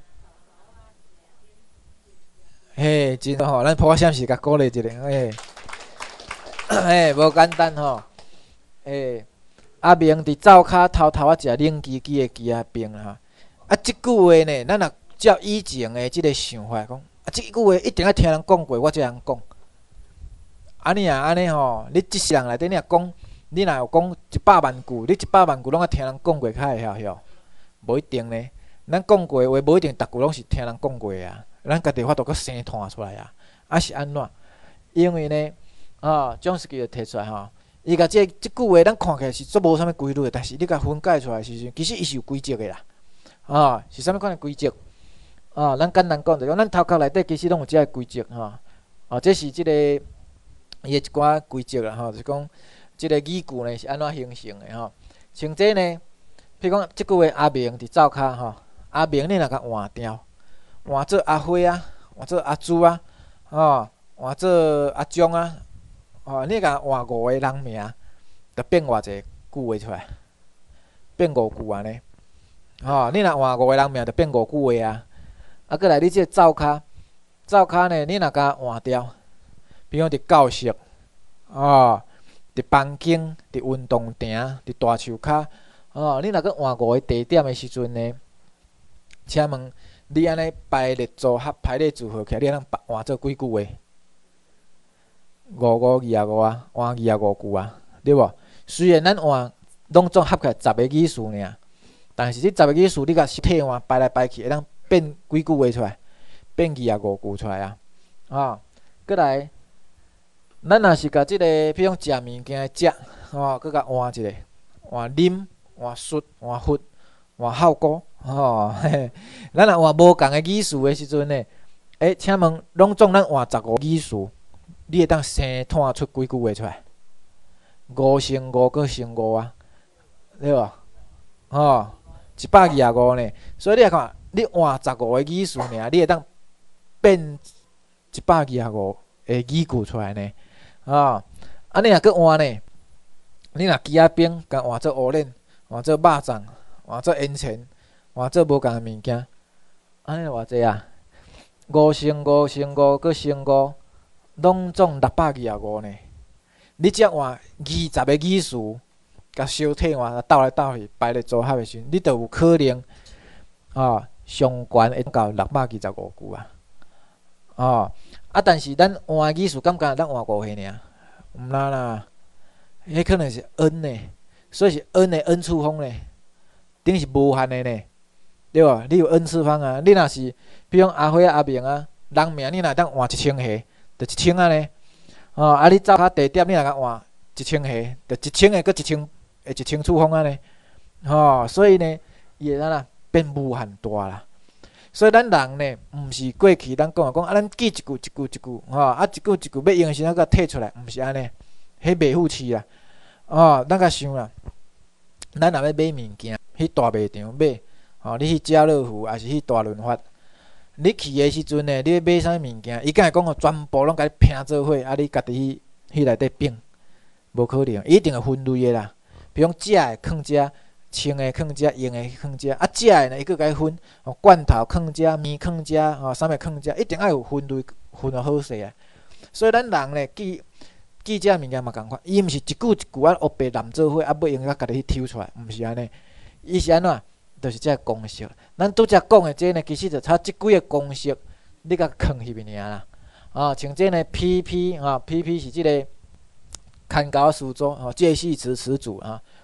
Speaker 1: 嘿，真吼，咱普闪是甲鼓励一下，嘿，嘿，无简单吼，嘿，阿明伫灶骹偷偷啊食冷叽叽的鸡仔冰哈，啊，即句话呢，咱若照以前的即个想法讲，啊，即句话一定要听人讲过，我才通讲。安尼啊，安尼吼，你即世人内底，你若讲，你若有讲100万句，你100万句拢啊听人讲过，较会晓晓，无一定呢。咱讲过的话，无一定逐句拢是听人讲过啊。咱家己法度搁生摊出来啊，啊是安怎？因为呢，蒋介石就提出来吼，伊甲即句话，咱看起来是做无啥物规律，但是你甲分解出来时阵，其实伊是有规则的啦。是啥物款的规则？咱简单讲就讲，咱头壳内底其实拢有即个规则这是即个伊的一寡规则啦就是讲即个语句呢是安怎形成的像这呢，譬如讲即句话阿明伫灶骹阿明你若甲换掉，换做阿辉啊，换做阿朱啊，换做阿忠啊，你甲换5个人名，就变偌济句话出来，变5句安尼。你若换5个人名，就变5句话啊。啊，过来你即个灶骹呢，你若甲换掉，比如伫教室，伫房间，伫运动亭，伫大树骹，你若搁换5个地点的时阵呢，请问你安尼排列组合、排列组合起来，你通换做几句话？5啊，换25句啊，对无？虽然咱换拢总合起来10个语词尔，但是即10个语词你甲替换排来排去，会当变几句话出来？变25句出来啊！过来，咱若是甲即个，比如讲食物件食，搁甲换一个，换啉、换啜、换喝、换效果，咱若换无共的语词的时阵呢，请问，拢总咱换15个语词，你会当生摊出几句话出来？5乘5搁乘5啊，对无？125呢，所以你来看，你换15个语词尔，你会当变125个语句出来呢。你若搁换呢，你若鸡仔冰甲换做乌链，换做肉粽，换做烟肠，换做无共的物件，安尼偌济啊？5乘5乘5搁乘5，拢总625呢。你只换20个语词，甲小替换斗来斗去，排列组合的时阵，你就有可能上悬会到625句啊。但是咱换语词，感觉咱换5个尔，毋啦啦，迄可能是 n 呢，所以是 n 的 n 次方呢，等于是无限的呢，对无？你有 n 次方啊，你若是比如阿辉、阿明啊，人名你若当换1000下，就1000啊呢。你灶骹地点你若甲换1000下，就1000个搁1000次方啊呢。所以呢，伊会哪变无限大啦。所以咱人呢，毋是过去咱讲咱记一句一句一句，一句一句要用的时阵甲摕出来，毋是安尼，迄袂富气啦。咱甲想啦，咱若要买物件，去大卖场买，你去家乐福还是去大润发，你去的时阵呢，你要买啥物件，伊敢会讲全部拢甲你拼做伙，你家己去内底拼，无可能，一定会分类的啦。比如食的放遮。清的放遮，用的放遮，食的呢，伊佫甲伊分，罐头放遮，面放遮，啥物放遮，一定要有分类，分得好势啊。所以咱人呢，记遮物件嘛共款，伊毋是一句一句黑白蓝做伙，要用甲家己去抽出来，毋是安尼。伊是安怎？就是这个公式。咱拄则讲的这呢，其实就差即几个公式，你甲放入去尔啦。像这呢 ，PP 是即个看高数组介系词词组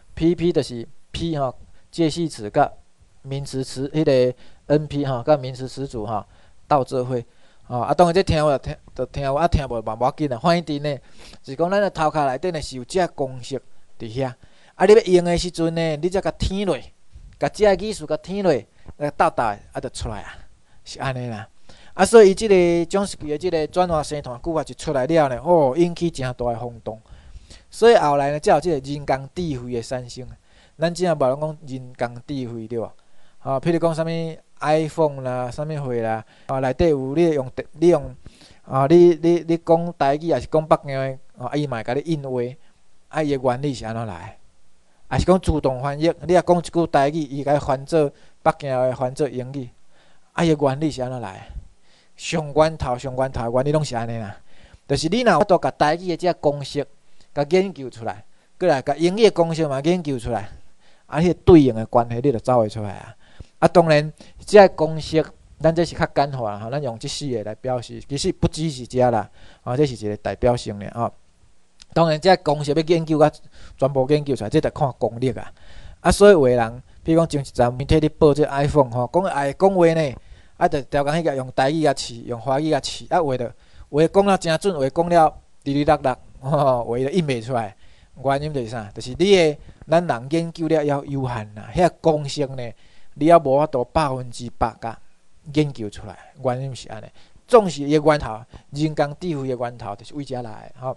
Speaker 1: PP 就是。P 介系词甲名词词迄个 NP 甲名词词组斗做伙当然这听有就听有听无嘛无要紧啦。反正呢，就是讲咱的头壳内底呢是有这公式伫遐。你要用的时阵呢，你才甲填落，甲这个语词甲填落，斗就出来是安尼啦。所以伊即个蒋介石的即个转换生团句法一出来了呢，引起诚大的轰动。所以后来呢，才有即个人工智慧的产生。咱只无人讲人工智慧对无？譬如讲啥物 iPhone 啦，啥物货啦，内底有你用你讲台语还是讲北京话，伊嘛会甲你印话，伊的原理是安怎来？还是讲自动翻译？你若讲一句台语，伊甲翻做北京话，翻做英语，伊的原理是安怎来？上源头的原理拢是安尼啦，就是你若有法度甲台语的这公式，甲研究出来，过来甲英语的公式嘛研究出来，迄个对应的关系你就走会出来啊。当然，这公式咱这是较简化吼，咱用这4个来表示，其实不只是这啦，这是一个代表性的当然，这公式要研究甲全部研究出来，这得看功力所以有的人，比如讲前一阵媒体咧报这 iPhone 讲爱讲话呢。就调工迄个用台语试，用华语试，话讲了真准，话讲了哩哩落落，话就印袂出来。原因就是啥？就是咱人研究了还有限啦，遐公式呢，你也无法度100%甲研究出来。原因是安尼，总是伊个源头，人工智慧个源头就是为遮来的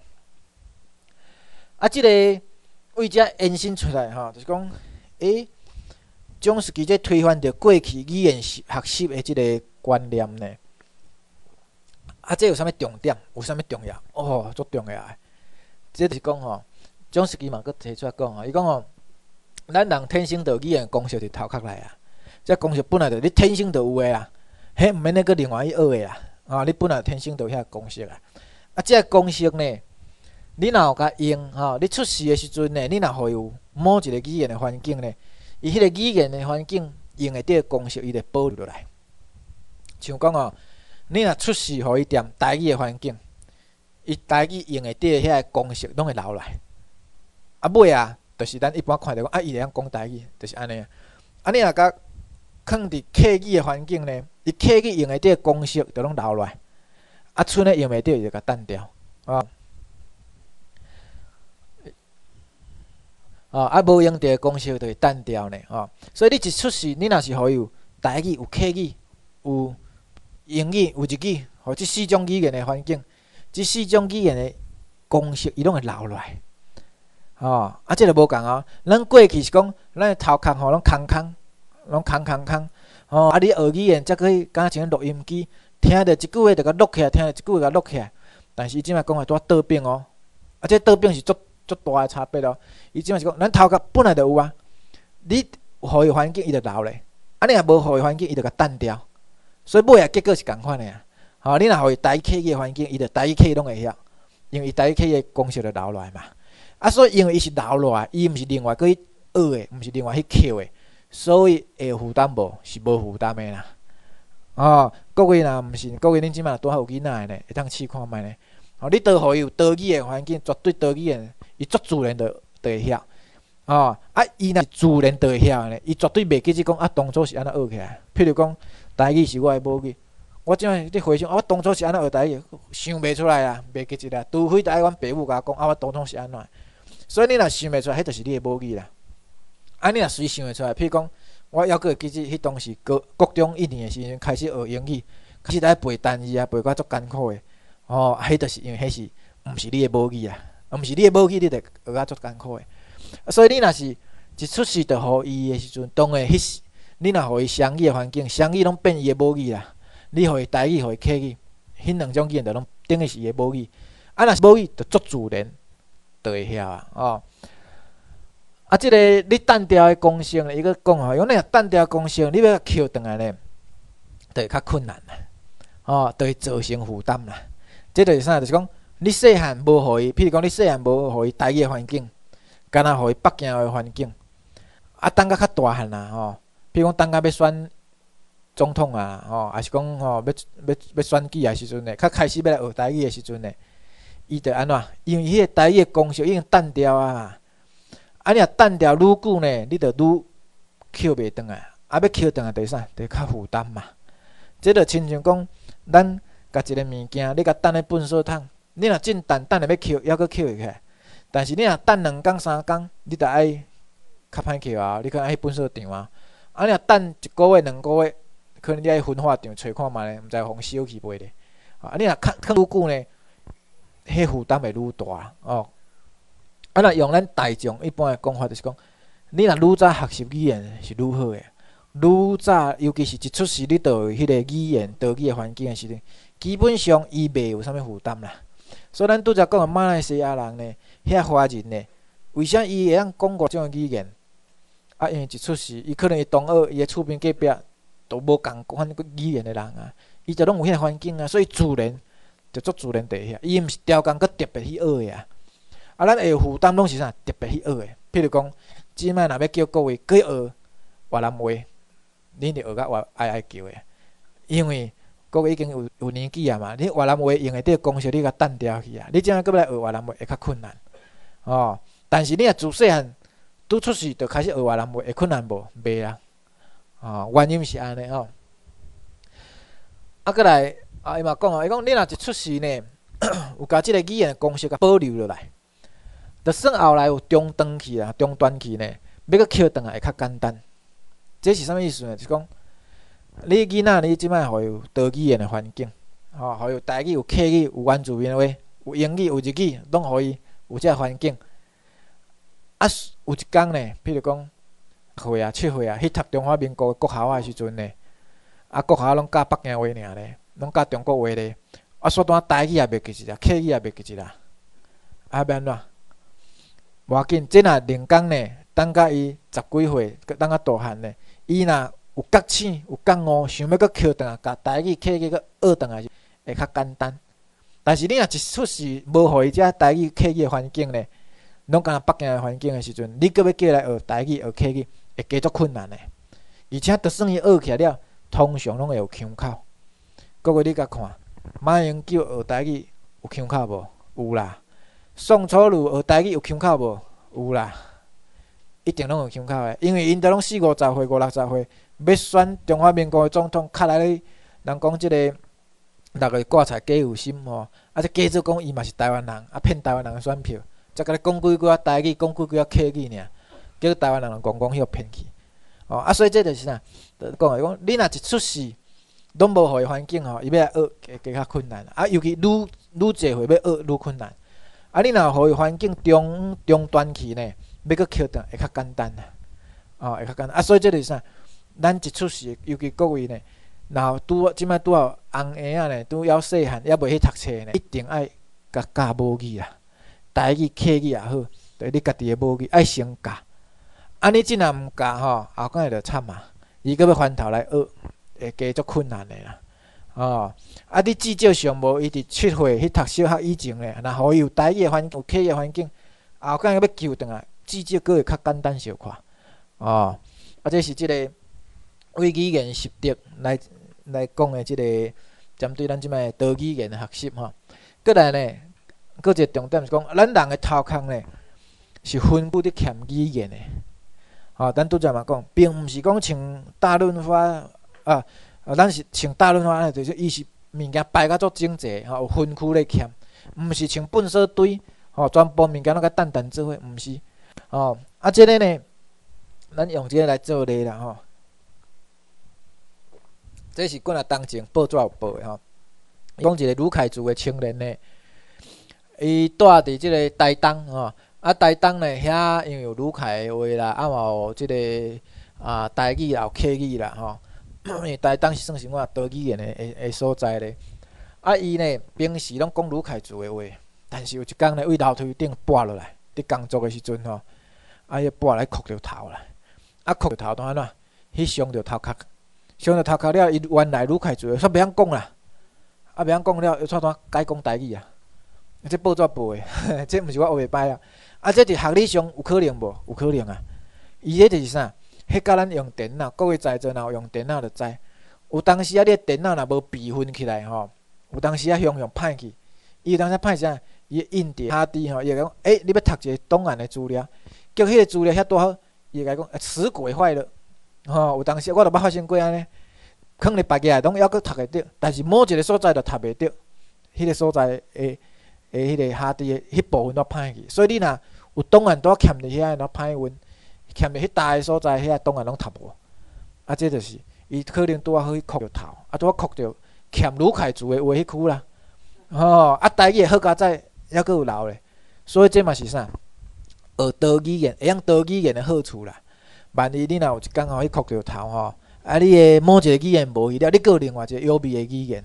Speaker 1: 即个为遮延伸出来就是讲，总是其这推翻着过去语言学习的即个观念呢。这有啥物重点？有啥物重要？足重要的。这就是讲总是其嘛，佮提出来讲伊讲咱人天生就语言公式伫头壳内这公式本来就你天生就有诶啦，迄毋免你佮另外去学诶啦。你本来天生就有遐公式这个公式呢，你若有甲用你出世诶时阵呢，你若互有某一个语言诶环境呢。伊迄个语言的环境用的这个公式，伊就保留落来。像讲你若出世互伊踮台语的环境，伊台语用的这遐公式拢会留来。尾就是咱一般看到讲伊会晓讲台语，就是安尼你若甲放伫客语的环境呢，伊客语用的这个公式就拢留落来。剩的用袂着，伊就甲单掉无用着公式就会单调呢所以你一出世，你若是互伊有台语、有客语、有英语、有日语，互即4种语言的环境，即4种语言的公式，伊拢会留落来这就无共咱过去是讲，咱的头壳拢空你学语言才可以，敢若像录音机，听着一句话就甲录起来，听着一句话甲录起来。但是伊即摆讲的拄倒变这倒变是足大的差别伊即摆是讲，咱头壳本来就有你互伊环境伊就留咧，你若无互伊环境伊就甲单掉，所以尾结果是共款的你若互伊台语客语的环境，伊就台语客语拢会晓，因为伊台语客语的公式就留落来嘛所以因为伊是留落来，伊毋是另外去学的，毋是另外去捡的，所以会有负担无？是无负担的啦各位若毋信，各位恁即摆拄好有囡仔的呢，会当试看觅呢你倒互伊有台语的环境，绝对台语的伊足自然就会晓伊若是自然就会晓呢，伊绝对袂记即讲当初是安怎学起来。譬如讲台语是我的母语，我即摆咧回想我当初是安怎学台语，想袂出来袂记一啦。除非台阮爸母甲我讲我当初是安怎，所以你若想袂出来，迄就是你的母语啦。你若随想会出来，譬如讲我还阁会记迄当时国中1年的时阵开始学英语，开始在背单字背到足艰苦的迄就是因为迄是毋是你的母语毋是你的母语，你就学足艰苦的。所以你若是一出世就互伊的时阵，当然你若互伊双语的环境，双语拢变伊的母语啦。你互伊台语，互伊客语，迄两种语言就拢等于是伊的母语。若是母语，就足自然就会晓即个你单调的公式呢，伊个讲用你若单调公式，你要捡转来呢，就会较困难啦就会造成负担啦。这就是啥？就是讲你细汉无互伊，譬如讲你细汉无互伊台语的环境，干若互伊北京话的环境等甲较大汉啦譬如讲等甲要选总统还是讲要选举的时阵呢，较开始要来学台语的时阵呢，伊就安怎？因为迄个台语的公式已经单调你若单调愈久呢，你就愈捡袂转来，要捡转来就是啥？就是较负担嘛。这就亲像讲，咱甲一个物件，你甲等咧粪扫桶，你若真等咧要捡，还阁捡会起来。但是你若等2工3工，你就爱较歹捡你可能爱去粪扫场你若等1个月2个月，可能你爱去分化场找看觅咧，毋知互烧去袂咧。你若较愈久呢，迄负担会愈大若用咱大众一般的讲法，就是讲，你若愈早学习语言是愈好的，愈早，尤其是一出世你到迄个语言、岛语的环境的时阵， 基本上伊袂有啥物负担啦。所以咱拄则讲马来西亚人呢，遐华人呢，为啥伊会晓讲5种语言？啊，因为一出世，伊可能伊同学伊诶厝边隔壁都无共款语言诶人啊，伊就拢有遐环境啊，所以自然就足自然伫遐。伊毋是条件搁特别去学诶啊。啊，咱会有负担拢是啥？特别去学诶。譬如讲，即摆若要叫各位去学越南话，恁着学甲爱叫诶，因为各位已经有年纪啊嘛，你越南话用会着公式，你甲单调去啊。你即摆搁要来学越南话会较困难哦。但是你若自细汉拄出世就开始学越南话，会困难无？袂啦。哦，原因是安尼哦。啊，搁来啊，伊嘛讲哦，伊讲你若一出世呢，有甲即个语言的公式甲保留落来，就算后来有中断期啦、中断期呢，要搁捡转来会较简单。这是啥物意思呢？就是讲，你囡仔你即摆互有多语言的环境，吼，互有台语、有客语、有原住民话、有英语、有日语，拢互伊有这环境。啊，有一天呢，譬如讲岁啊、7岁啊，去读中华民国国校的时阵呢，啊，国校拢教北京话尔咧，拢教中国话咧，啊，煞单台语也袂记一啦，客语也袂记一啦，啊，要安怎？无要紧，这若另讲呢，等甲伊10几岁，等甲大汉呢，伊若有觉醒、有觉悟，想要搁捡转来，甲台语、客语搁学转来，会较简单。但是你若一出世无互伊遮台语、客语的环境呢？拢敢若北京的环境的时阵，你搁要叫来学台语、学客语，会加足困难的。而且，就算伊学起来了，通常拢会有腔口。各位你甲看，马英九学台语有腔口无？有啦。宋楚瑜学台语有腔口无？有啦。一定拢有腔口的，因为因都拢40、50岁、50、60岁，要选中华民国的总统，较来咧，人讲即个六个挂彩假有心吼，啊，即假做讲伊嘛是台湾人，啊骗台湾人的选票。才甲你讲几句啊台语，讲几句啊客语尔，叫台湾人讲迄骗去。哦，啊，所以这就是啥？就讲你若一出世，拢无互伊环境吼，伊要来学加较困难。啊，尤其愈济岁要学愈困难。啊，你若互伊环境中断期呢，要搁捡转会较简单啦。哦，会较简单。啊，所以这就是啥？咱一出世，尤其各位呢，然后即摆拄好红婴仔呢，拄还细汉，还袂去读册呢，一定爱甲教母语啦。台语、客语也好，对你家己的母语爱先教。啊，你即若毋教吼，后摆就惨啊！伊搁要翻头来学，会加足困难的啦。哦，啊，你至少上无伊伫7岁去读小学以前咧，若互伊有台语的环境、有客语的环境，后摆要救转来，至少搁会较简单小可。哦，啊，这是即个为语言习得来讲的即个针对咱即摆多语言的学习吼。过来呢？搁一个重点是讲，咱人的头壳呢是分布伫欠语言的。吼，咱拄则嘛讲，并毋是讲像大润发啊，咱是像大润发安尼，就是伊是物件摆甲足整齐，吼，有分区咧欠，毋是像粪扫堆，吼，全部物件拢甲淡做伙，毋是。哦，啊，即个呢，咱用即个来做例啦，吼。这是几若当前报纸有报的吼，讲一个鲁凯族的青年呢。伊住伫即个台东吼，啊台东呢遐因为有鲁凯话啦，啊嘛有即个台语啦，有客语啦吼。因为台东是算是我多语言的所在咧。啊伊呢平时拢讲鲁凯族的话，但是有一天呢，为楼梯顶跌落来，伫工作的时阵吼，啊伊跌来磕着头啦，啊磕着头当安怎？去伤着头壳，伤着头壳了，伊原来鲁凯族的煞袂晓讲啦，啊袂晓讲了，又煞单改讲台语啊。这报纸报的，这毋是我学袂歹啊！啊，这伫学理上有可能无？有可能啊！伊迄就是啥？迄甲咱用电脑，各位在座若有用电脑就知。有当时啊，你电脑若无备份起来吼，有当时啊，用歹去。伊有当时歹啥？伊印伫哈迪吼，伊会讲，你要读一个档案的资料，叫迄个资料遐多好，伊会甲讲，磁轨坏了。吼，有当时我著捌发生过安尼，放咧别个拢还阁读会着，但是某一个所在著读袂着，迄个所在迄个哈迪的迄部分都歹去，所以你若有档案都欠伫遐，都歹运，欠伫迄大个所在，遐档案拢读无。啊，这就是伊可能拄好去磕着头，啊拄好磕着欠鲁凯族的话迄区啦。吼，啊台语好佳哉，还阁有留咧，所以这嘛是啥？学多语言，会晓多语言的好处啦。万一你若有一天吼去磕着头吼，啊你的某一个语言无去了，你阁有另外一个优美的语言。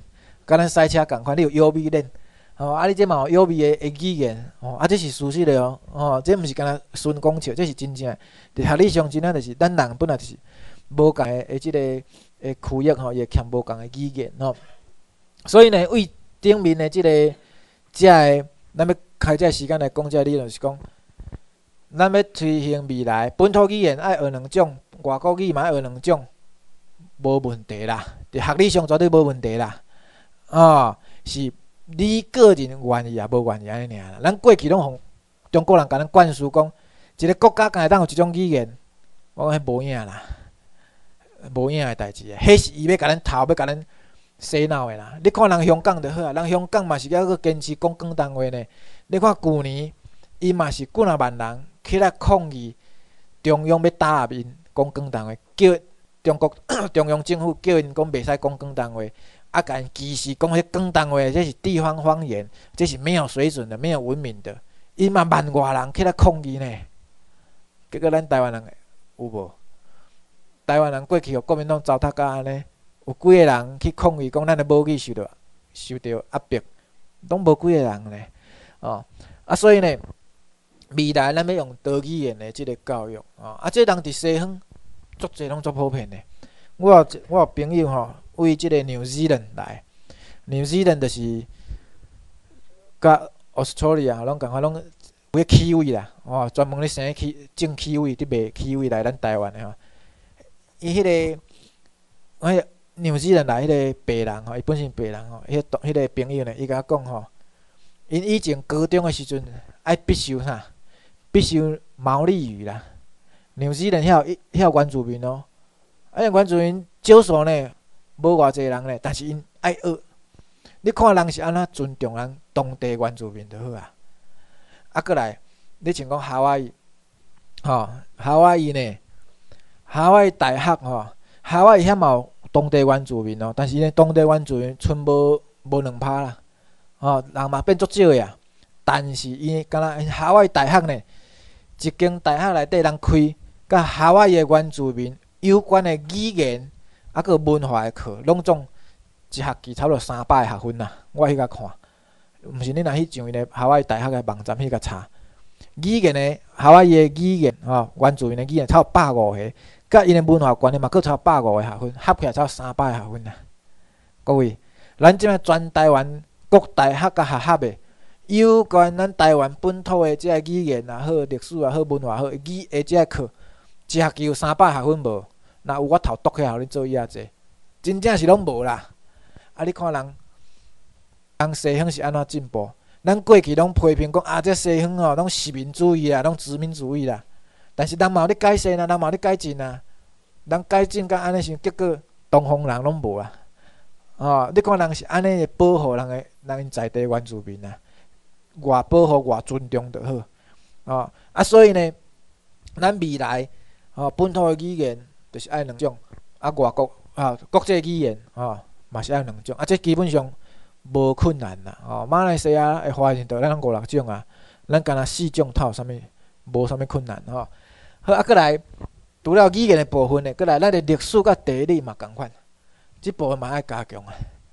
Speaker 1: 甲咱赛车共款，你有优美链，你这嘛有优美的语言，这是事实的这毋是干那纯讲笑，这是真正的。伫学理上真正就是咱人本来就是无共的即个区域也欠无共的语言所以呢，为顶面的即个咱要开这时间来讲这理论是讲，咱要推行未来本土语言爱学2种，外国语嘛爱学2种，无问题啦。伫学理上绝对无问题啦。是你个人愿意也无愿意安尼尔啦。咱过去拢互中国人甲咱灌输讲，一个国家敢会当有一种语言，我讲迄无影啦，无影诶代志啊。迄是伊要甲咱头，要甲咱洗脑诶啦。你看人香港就好啊，人香港嘛是抑搁坚持讲广东话呢。你看旧年，伊嘛是几啊万人起来抗议，中央要打压因讲广东话，叫中国中央政府叫因讲袂使讲广东话。甲因歧视，讲迄广东话，这是地方方言，这是没有水准的、没有文明的。伊嘛万外人起来抗议呢。结果咱台湾人有无？台湾人过去互国民党糟蹋甲安尼，有几个人去抗议，讲咱的母语受到压迫，拢无几个人呢。所以呢，未来咱要用多语言的即个教育这人伫西方足侪拢足普遍的。我有朋友为即个 New Zealand 来 ，New Zealand 就是甲 Australia 拢共款，拢有迄 Kiwi 啦，专门咧生种 Kiwi， 伫卖 Kiwi 来咱台湾的伊迄个New Zealand 来迄个白人伊本身白人迄个朋友呢，伊甲我讲因以前高中的时阵爱必修啥？必修毛利语啦。New Zealand 遐有原住民原住民少数呢。无偌济人咧，但是因爱学。你看人是安怎尊重人当地原住民就好啊。过来，你像讲夏威夷，夏威夷呢，夏威夷大学夏威夷遐嘛有当地原住民但是呢，当地原住民剩无2%啦，人嘛变足少呀。但是伊敢若夏威夷大学呢，一间大学内底人开，甲夏威夷的原住民有关的语言。个文化的课，拢总一学期差不多300个学分啦。我迄甲看，毋是你若去上伊个夏威夷大学个网站去甲查。语言的夏威夷的语言原住民的语言差150个，甲因的文化观念嘛，佫差150个学分，合起来差300个学分啦。各位，咱即摆全台湾各大学甲学校的有关咱台湾本土的即个语言也好、历史也好、文化也好，即个课一学期有300学分无？若有我头剁起来，互你做伊遐济，真正是拢无啦。你看人西方是安怎进步？咱过去拢批评讲这西方拢殖民主义啦，拢殖民主义啦。但是人嘛有咧改善人嘛有咧改进人改进甲安尼是结果东方人拢无你看人是安尼的保护人因在地原住民偌保护偌尊重就好所以呢，咱未来本土的语言。就是爱2种，外国国际语言嘛是爱2种，这基本上无困难啦。马来西亚的华人就咱5、6种咱干那4种，它有啥物？无啥物困难好，过来除了语言的部分呢，过来咱的历史甲地理嘛共款，这部分嘛爱加强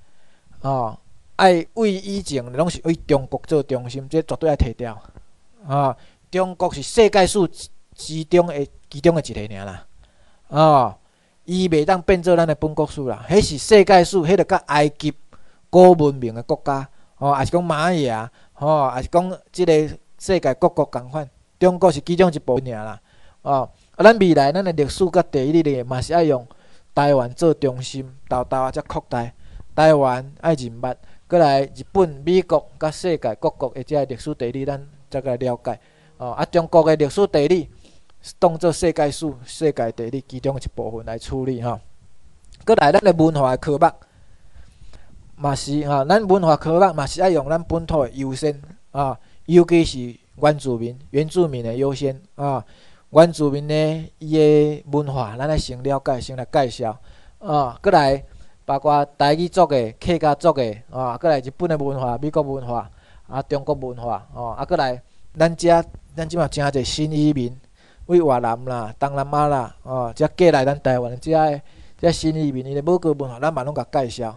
Speaker 1: 爱为以前拢是为中国做中心，这绝对爱摕掉中国是世界史其中的一个尔啦。伊袂当变做咱的本国史啦，迄是世界史，迄个甲埃及古文明的国家，也是讲玛雅，也是讲即个世界各国共款，中国是其中一部分尔啦。咱未来咱的历史甲地理呢，嘛是爱用台湾做中心，才扩大。台湾爱人捌，过来日本、美国甲世界各国的即个历史地理，咱才来了解。中国的历史地理。当做世界史、世界地理其中一部分来处理过来，咱的文化科目嘛是咱文化科目嘛是爱用咱本土的优先尤其是原住民的优先原住民的伊的文化，咱来先了解，先来介绍过来包括台语族的、客家族的过来日本的文化、美国文化中国文化过来咱即马真侪新移民。为越南啦、东南亚啦，才过来咱台湾，即新移民伊的母国文化，咱嘛拢甲介绍。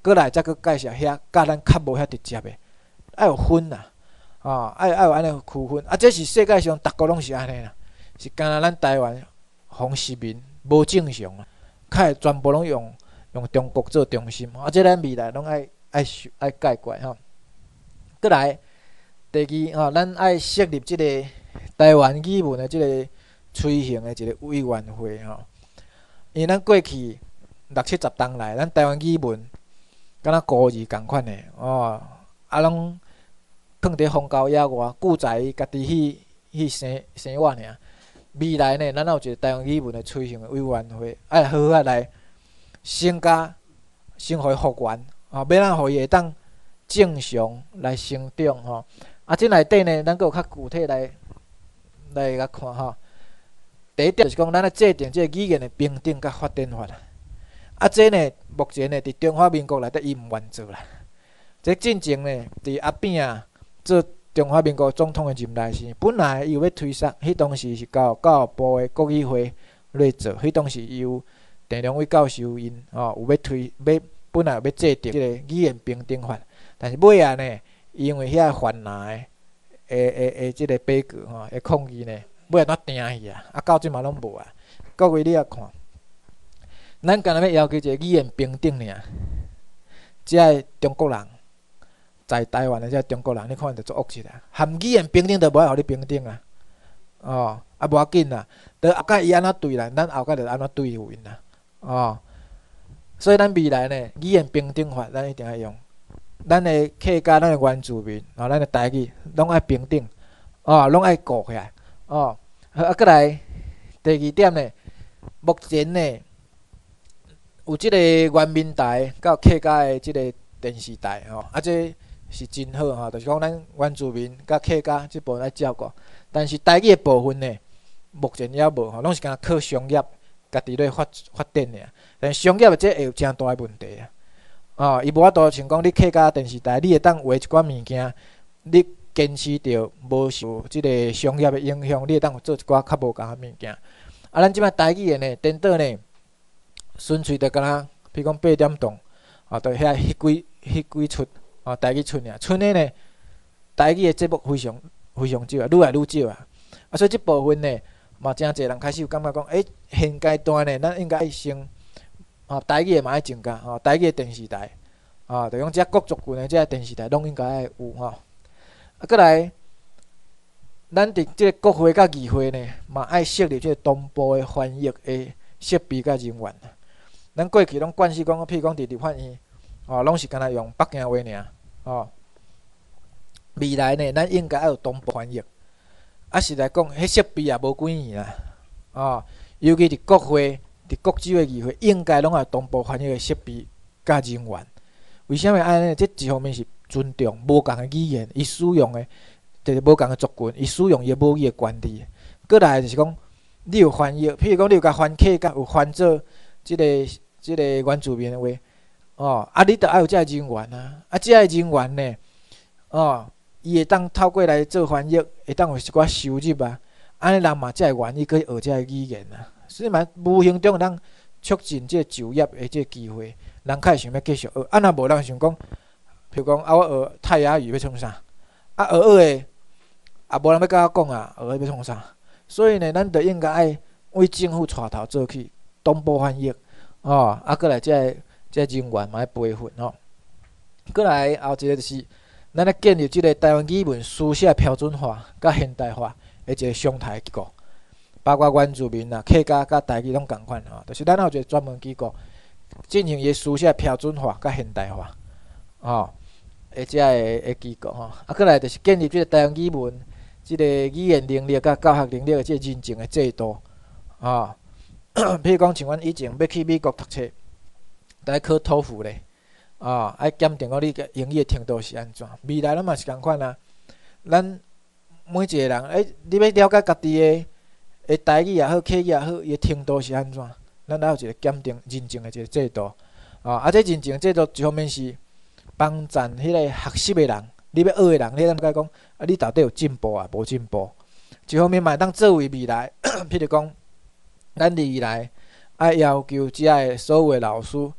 Speaker 1: 过来再去介绍遐甲咱较无遐直接诶，爱有分啦，爱有安尼区分。这是世界上逐国拢是安尼啦，是干那咱台湾方市民无正常啦，较会全部拢用中国做中心，这咱未来拢爱解决吼。过来第二咱爱设立即个台湾语文诶即个推行诶一个委员会吼，因为咱过去60-70年来，咱台湾语文敢若孤儿共款诶拢囥伫荒郊野外，顾在家己去生活尔。未来呢，咱有一个台湾语文诶推行委员会，爱好好来先互伊复原，要咱互伊会当正常来成长吼。这内底呢，咱阁有较具体来甲看吼。第一点就是讲，咱要制定这个语言的平等甲发展法啦。这呢，目前呢，伫中华民国内底伊毋愿做啦。这进前呢，伫阿扁做中华民国总统的任内时，本来伊有要推动，迄当时是教育部的国语会来做，迄当时由陈良伟教授因有要本来有要制定这个语言平等法，但是尾啊呢，因为遐泛蓝的这个杯葛的抗议呢，尾啊怎定去啊？到即嘛拢无啊。各位你也看，咱干那要求一个语言平等尔，即个中国人。在台湾的这中国人，你看着做恶势啦，含语言平等都无爱互你平等啊！无要紧啦，等后盖伊安怎对咱后盖就安怎对付因啦，所以咱未来呢，语言平等法咱一定要用，咱的客家、咱的原住民，咱的台语拢爱平等，拢爱顾起来，过来第二点呢，目前呢有即个原民台甲客家的即个电视台这是真好吼，就是讲咱原住民甲客家即部分来照顾，但是台语的部分呢，目前也无吼，拢是敢靠商业家己咧发展尔。但商业这会有真大的问题伊无法度像讲你客家电视台，你会当画一寡物件，你坚持着无受即个商业的影响，你会当做一寡较无共的物件。咱即摆台语的呢，颠倒呢，纯粹着敢若，譬如讲8点档，就遐迄几出。台语出尔，剩的呢，台语的节目非常少啊，愈来愈少啊。所以即部分呢，嘛真侪人开始有感觉讲，现阶段呢，咱应该先，台语的嘛爱增加，台语的电视台，就讲遮各族群的遮电视台拢应该爱有过来，咱伫即个国会甲议会呢，嘛爱设立即个同步的翻译的设备甲人员。咱过去拢惯势讲，譬如讲伫立法院。拢是干那用北京话尔，未来呢，咱应该要有同步翻译。实来讲，迄设备也无几年啦，尤其伫国会、伫国际的议会，应该拢要同步翻译的设备甲人员。为虾米安尼？这一方面是尊重无共的语言，伊使用的就是无共的族群，伊使用伊的母语的权利。过来就是讲，你有翻译，譬如讲你有甲翻客家，有翻做即个原住民的话。你着爱有遮个人员遮个人员呢，伊会当透过来做翻译，会当有一寡收入安尼人嘛才会愿意去学遮个语言所以嘛，无形中咱促进即个就业的即个机会，人较会想要继续学。若无人想讲，譬如讲我学泰雅语要创啥？学的无人要甲我讲学的要创啥？所以呢，咱着应该爱为政府带头做起同步翻译过来这人员嘛要培训过来后一个就是，咱咧建立即个台湾语文书写标准化、甲现代化的一个常态机构，包括原住民客家甲台语拢共款就是咱有一个专门机构进行伊书写标准化、甲现代化即个机构过来就是建立即个台湾语文即个语言能力甲教学能力的即个认证的制度譬如讲，像阮以前要去美国读册。来考托福咧，爱检定讲你个英语的程度是安怎？未来咱嘛是共款咱每一个人，你要了解家己的台语也好，客语也好，伊的程度是安怎？咱要有一个检定认证的一个制度，这认证制度一方面是帮助迄个学习的人，你要学的人，你当讲你到底有进步无进步？一方面嘛当作为未来，譬如讲，咱未来爱要求遮个所有的老师。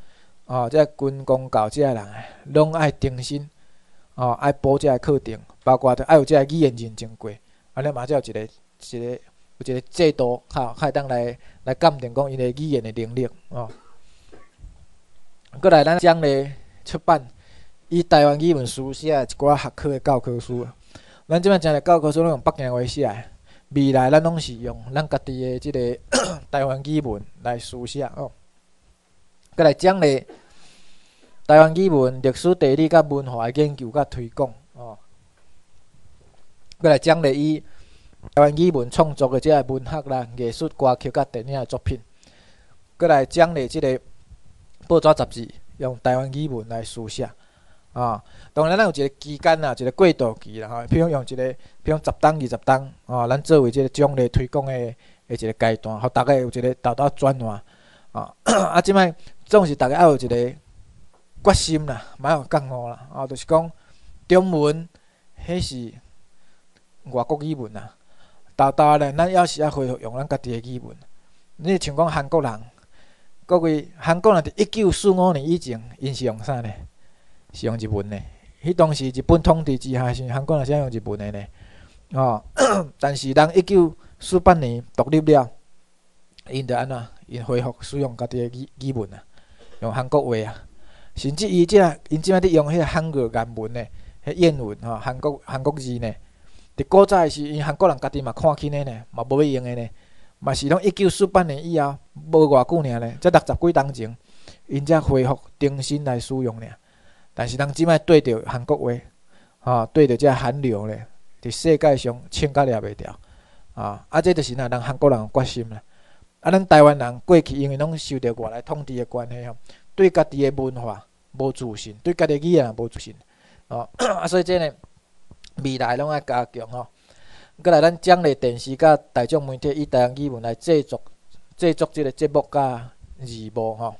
Speaker 1: 哦，即军公教即个人拢爱定心，哦，爱补即个课程，包括爱有即个语言认证过，安尼嘛才有一个制度，较会当来鉴定讲伊个语言的能力哦。过来，咱将咧出版以台湾语文书写一寡学科的教科书。咱即摆正个教科书拢用北京话写的，未来咱拢是用咱家己的即个台湾语文来书写哦。过来讲咧台湾语文历史、地理甲文化的研究甲推广哦。过来讲咧以台湾语文创作的即个文学啦、艺术、歌曲甲电影的作品。过来讲咧即个报纸杂志用台湾语文来书写啊。当然咱有一个期间啦，一个过渡期啦吼。譬如用一个，譬如10档、20档哦，咱作为即个奖励推广的一个阶段，互大家有一个豆豆转换啊。啊，即摆总是大家要有一个决心啦，莫有觉悟啦。啊，就是讲中文迄是外国语文啦，豆豆咧，咱要是要恢复用咱家己的语文。你像讲韩国人，各位韩国人伫1945年以前，因是用啥呢？是用日文的。迄当时日本统治之下，是韩国人是用日文的呢。哦，但是人1948年独立了，因就安怎？因恢复使用家己的语文啊，用韩国话啊。甚至因即摆伫用迄个韩国原文的，迄谚文吼，韩国字呢。伫古早时，因韩国人家己嘛看起的呢，嘛无要用的呢，嘛是拢1948年以后，无偌久尔呢，才60几当前，因才恢复重新来使用尔。但是人即摆对着韩国话，吼，对着这韩流咧，伫世界上称甲掠袂掉，啊，这就是咱韩国人有决心啦。啊，咱台湾人过去因为拢受着外来统治的关系吼，对家己的文化无自信，对家己语言也无自信，哦，啊，所以这呢，未来拢爱加强吼。过来，咱奖励电视甲大众媒体以台湾语文来制作即个节目甲字幕吼。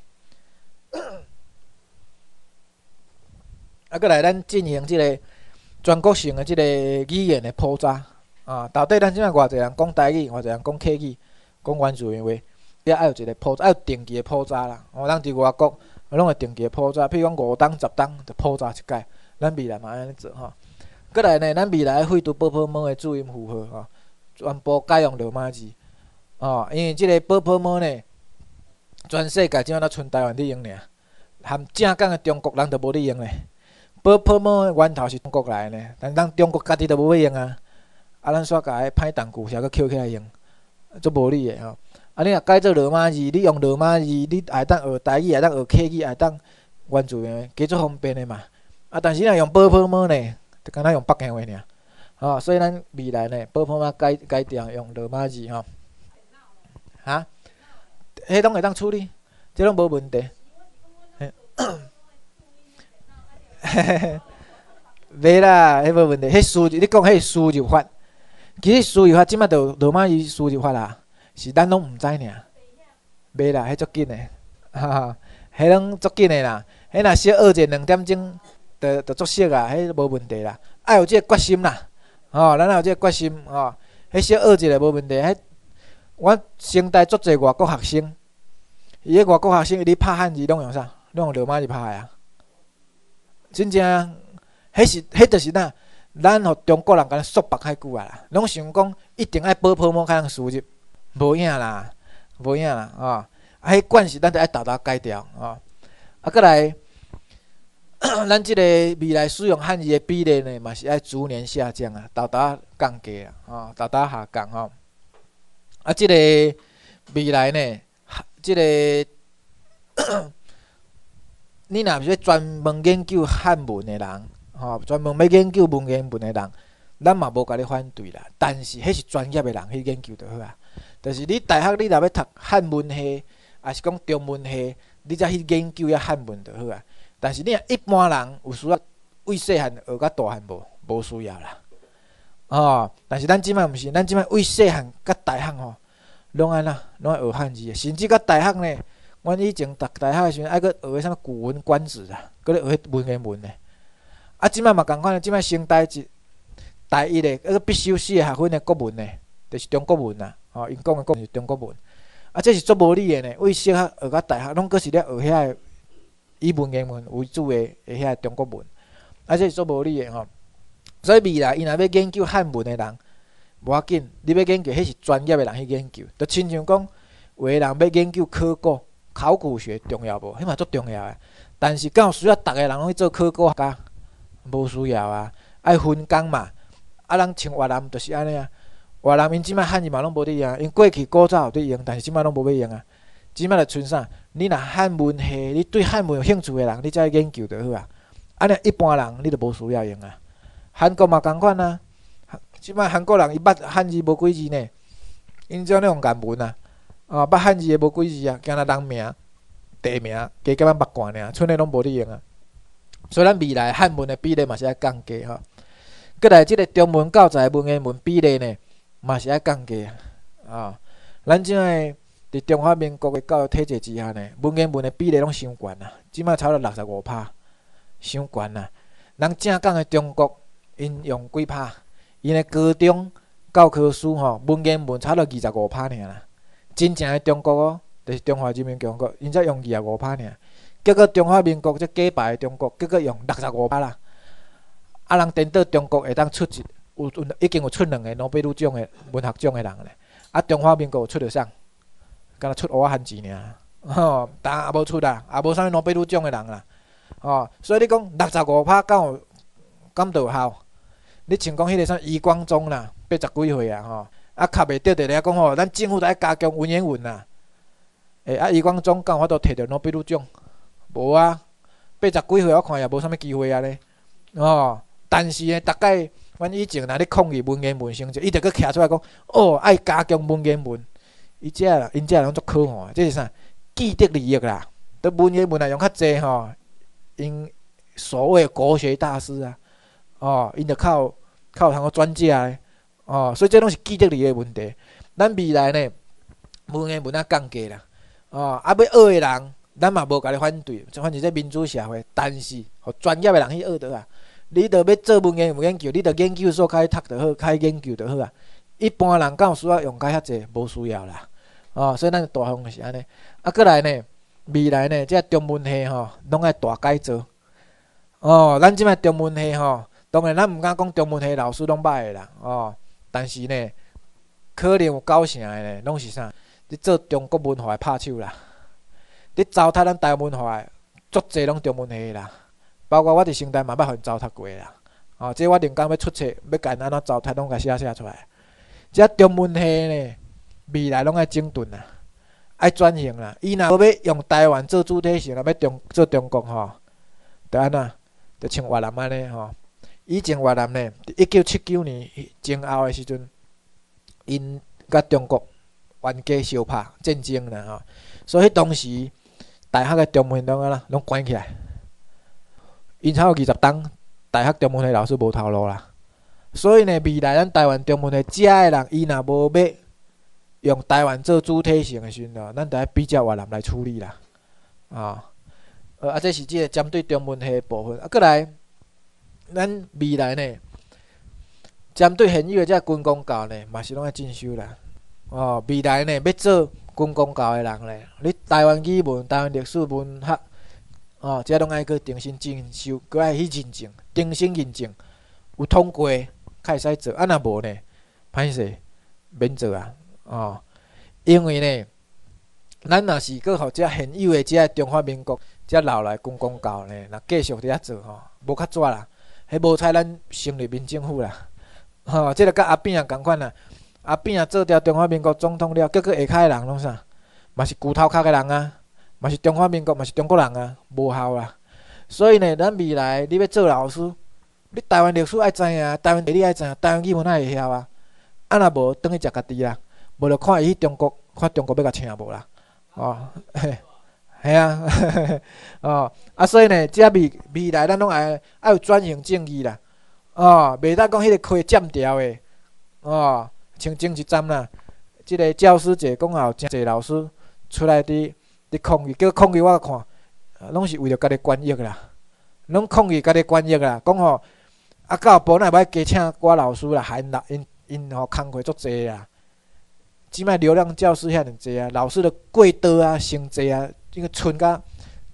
Speaker 1: 啊，过来，咱进行即个全国性的即个语言的普查啊。到底咱即摆偌济人讲台语，偌济人讲客语，讲原住民话，也爱有一个普查，爱有定期的普查啦。哦，咱伫外国拢会定期的普查，譬如讲5档、10档，就普查一届。咱未来嘛安尼做吼。过来呢，咱未来废除波波猫的注音符号吼，全部改用罗马字哦。因为即个波波猫呢，全世界只有咱剩台湾伫用尔，含正港的中国人都无伫用咧。波波猫的源头是中国来的呢，但咱中国家己都无要用啊。啊，咱煞甲迄歹动句写佫捡起来用，足无理的吼。啊，你若改做罗马字，你用罗马字，你会当学台语，会当学客语，会当原住民，加足方便的嘛。啊，但是若用波波猫呢，就敢若用北京话尔。哦，所以咱未来呢，波波猫改掉用罗马字吼。哈？迄拢会当处理，这拢无问题。袂啦，迄无问题。迄输入你讲迄输入法，其实输入法即摆就罗马字输入法啦，是咱拢毋知尔。袂啦，迄足紧的，哈哈，迄拢足紧的啦。迄若小学者2点钟，就足熟啊，迄无问题啦。爱有即个决心啦，吼，咱有即个决心吼。迄小学者无问题。迄我先带足侪外国学生，伊迄外国学生伊咧拍汉字拢用啥？拢用罗马字拍的啊。真正，迄就是咱互中国人甲咱束缚太久啊啦，拢想讲一定爱波波猫才能输入，无影啦，无影啦，哦，啊，迄惯势咱得爱豆豆改掉，哦，啊，过来，咱即个未来使用汉字的比例呢，嘛是爱逐年下降啊，豆豆降低啊，哦，豆豆下降吼，啊，即个未来呢，即个。你若是专门研究汉文的人，吼，专门要研究文言文的人，咱嘛无甲你反对啦。但是迄是专业的人去研究就好啊。就是你大学你若要读汉文系，还是讲中文系，你才去研究遐汉文就好啊。但是你若一般人有需要为细汉学到大汉无需要啦。哦，但是咱即摆毋是，咱即摆为细汉甲大学吼，拢安那，拢爱学汉字，甚至甲大学呢。阮以前读大学诶时阵，爱佫学啥物《古文观止》啊，佫咧学文言文咧。啊，即摆嘛共款，即摆升大一咧，佫必修4个学分诶国文咧，就是中国文啊。吼，因讲诶国文是中国文。啊，这是足无理诶呢。为小学学到大学，拢佫是咧学遐以文言文为主的遐中国文，啊，这是足无理的吼。所以未来伊若要研究汉文的人，无要紧，你要研究迄是专业的人去研究，就亲像讲，有的人要研究考古学重要无？迄嘛足重要的。但是敢有需要逐个人拢去做考古学家？无需要啊，爱分工嘛。啊，人像越南就是安尼啊。越南因即摆汉字嘛拢无伫用，因过去古早有伫用，但是即摆拢无要用啊。即摆就剩啥？你若汉文系，你对汉文有兴趣的人，你才研究就好啊。安尼一般人你就无需要用啊。韩国嘛共款啊。即摆韩国人伊捌汉字无几字呢，因只用颜文啊。捌汉字的无几字啊，惊若人名、地名加减捌惯尔，剩的拢无伫用啊。所以咱未来汉文的比例嘛是爱降低吼。过来即个中文教材文言文比例呢，嘛是爱降低啊。咱即个伫中华民国的教育体制之下呢，文言文的比例拢伤悬啊，即摆超过65%，伤悬啊。人正港的中国，因用几趴？因的高中教科书吼，文言文差不多25%尔啦。真正的中国哦，就是中华人民共和国，因才用25%尔。结果中华民国这假扮的中国，结果用65%啦。啊，人颠倒中国会当出已经有出2个诺贝尔奖的文学奖的人咧。啊，中华民国有出着啥？敢若出乌汉字尔，吼，但也无出啦，也无啥物诺贝尔奖的人啦。哦，所以你讲65%敢有效？你像讲迄个啥余光中啦，80几岁啊吼，啊，较袂得咧讲吼，咱政府都爱加强文言文啦。余光中敢有法度摕着诺贝尔奖？无啊，80几岁我看也无啥物机会啊咧。哦，但是呢，大概阮以前若咧抗议文言文成绩，伊就搁徛出来讲，哦，爱加强文言文。因遮人足可恶，这是啥？既得利益啦。对文言文来用较济吼，因所谓国学大师啊，哦，因就靠通个转嫁咧，哦，所以这拢是既得利益的问题。咱未来呢，文言文降低啦，哦，要学的人，咱嘛无甲你反对，反正这民主社会，但是互专业的人去学倒啊。你着要做文言文研究，你着研究所开读就好，开研究就好啊。一般人敢有需要用甲遐济？无需要啦。哦，所以咱大方就是安尼。啊，过来呢，未来呢，这中文系吼，拢爱大改造。哦，咱即摆中文系吼，当然咱毋敢讲中文系老师拢歹诶啦。哦，但是呢，可能有9成诶呢，拢是啥？你做中国文化诶拍手啦。你糟蹋咱台湾文化诶，足济拢中文系啦。包括我伫成大嘛捌互因糟蹋过啦。哦，这我另讲要出册，要甲因安怎糟蹋，拢甲写出来。这中文系呢，未来拢爱整顿啦，爱转型啦。伊若要用台湾做主体性，要做中国吼，就安怎？就像越南安尼吼。以前越南呢，1979年前后的时阵，因甲中国冤家相拍战争啦吼。所以当时大学的中文拢关起来。因才有20档大学中文系老师无头路啦，所以呢，未来咱台湾中文系遮的人，伊若无要用台湾做主体性的时阵，咱就要比较越南来处理啦。这是即个针对中文系的部分。过来，咱未来呢，针对现有的这军公教呢，嘛是拢要进修啦。未来呢，要做军公教的人呢，你台湾语文、台湾历史文学。这拢爱去重新进修，搁爱去认证，重新认证，有通过才会使做。啊，若无呢，歹势免做啊。因为呢，咱若是搁互遮现有的遮中华民国遮留来军公教呢，若继续伫遐做吼，无较纸啦，迄无采咱成立民政府啦。这个甲阿扁共款啦。阿扁做掉中华民国总统了，结果下骹的人拢啥？嘛是骨头壳的人啊。嘛是中华民国，嘛是中国人啊，无效啦。所以呢，咱未来你要做老师，你台湾历史爱知影，台湾地理爱知影，台湾语文爱会晓啊。啊，若无转去食家己啦，无就看伊去中国，看中国要甲请无啦。系啊，所以呢，遮未来咱拢爱有转型正义啦。袂当讲迄个可以占掉的。像前一站啦，即个教师节讲后，真侪老师出来伫抗议，叫抗议我看，拢是为着家己权益啦，拢抗议家己权益啦。讲吼，教育部若要加请我老师啦，因吼工课足济啊。即摆流浪教师遐尼济啊，老师的贵刀啊、成绩啊，这个剩甲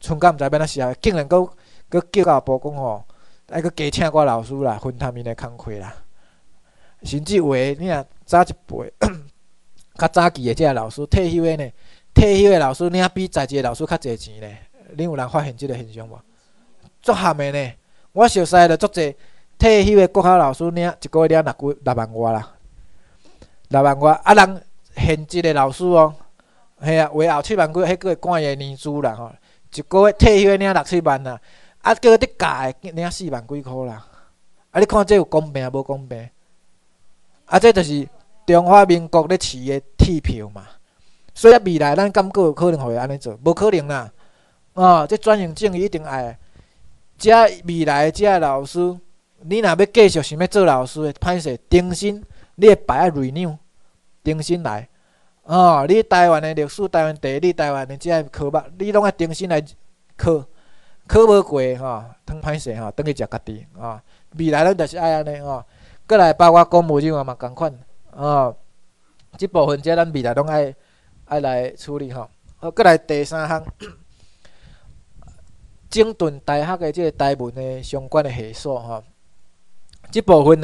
Speaker 1: 春假毋知要哪写，竟然佫叫教育部讲吼，爱佫加请我老师啦，分摊因的工课啦。甚至有诶，你若早一辈，较早期诶，即个老师退休诶呢，退休诶老师领比在职诶老师较侪钱呢。恁有人发现即个现象无？足含诶呢，我熟悉着足侪退休诶国考老师领一个月领6万外啦，6万外。啊，人现职诶老师哦，系啊，为后7万几，迄个会管伊诶年资啦吼，一个月退休领6、7万啦，啊，叫你教诶领4万几箍啦。啊，你看这有公平无公平？啊，这就是中华民国咧饲诶铁票嘛。所以未来咱敢佫有可能互伊安尼做？无可能啦。哦，这转型正义一定爱。遮未来遮老师，你若要继续想要做老师的，歹势重新，你的牌要 renew， 重新来。哦，你台湾的历史、台湾地理、台湾的遮科目，你拢爱重新来考，考无过吼，通歹势吼，等去食家己哦。未来咱就是爱安尼哦。过来包括公务员也嘛共款哦。即部分遮咱未来拢爱来处理吼。好，过来第3项。整顿大学的即个台文的相关的系数吼，即部分呢，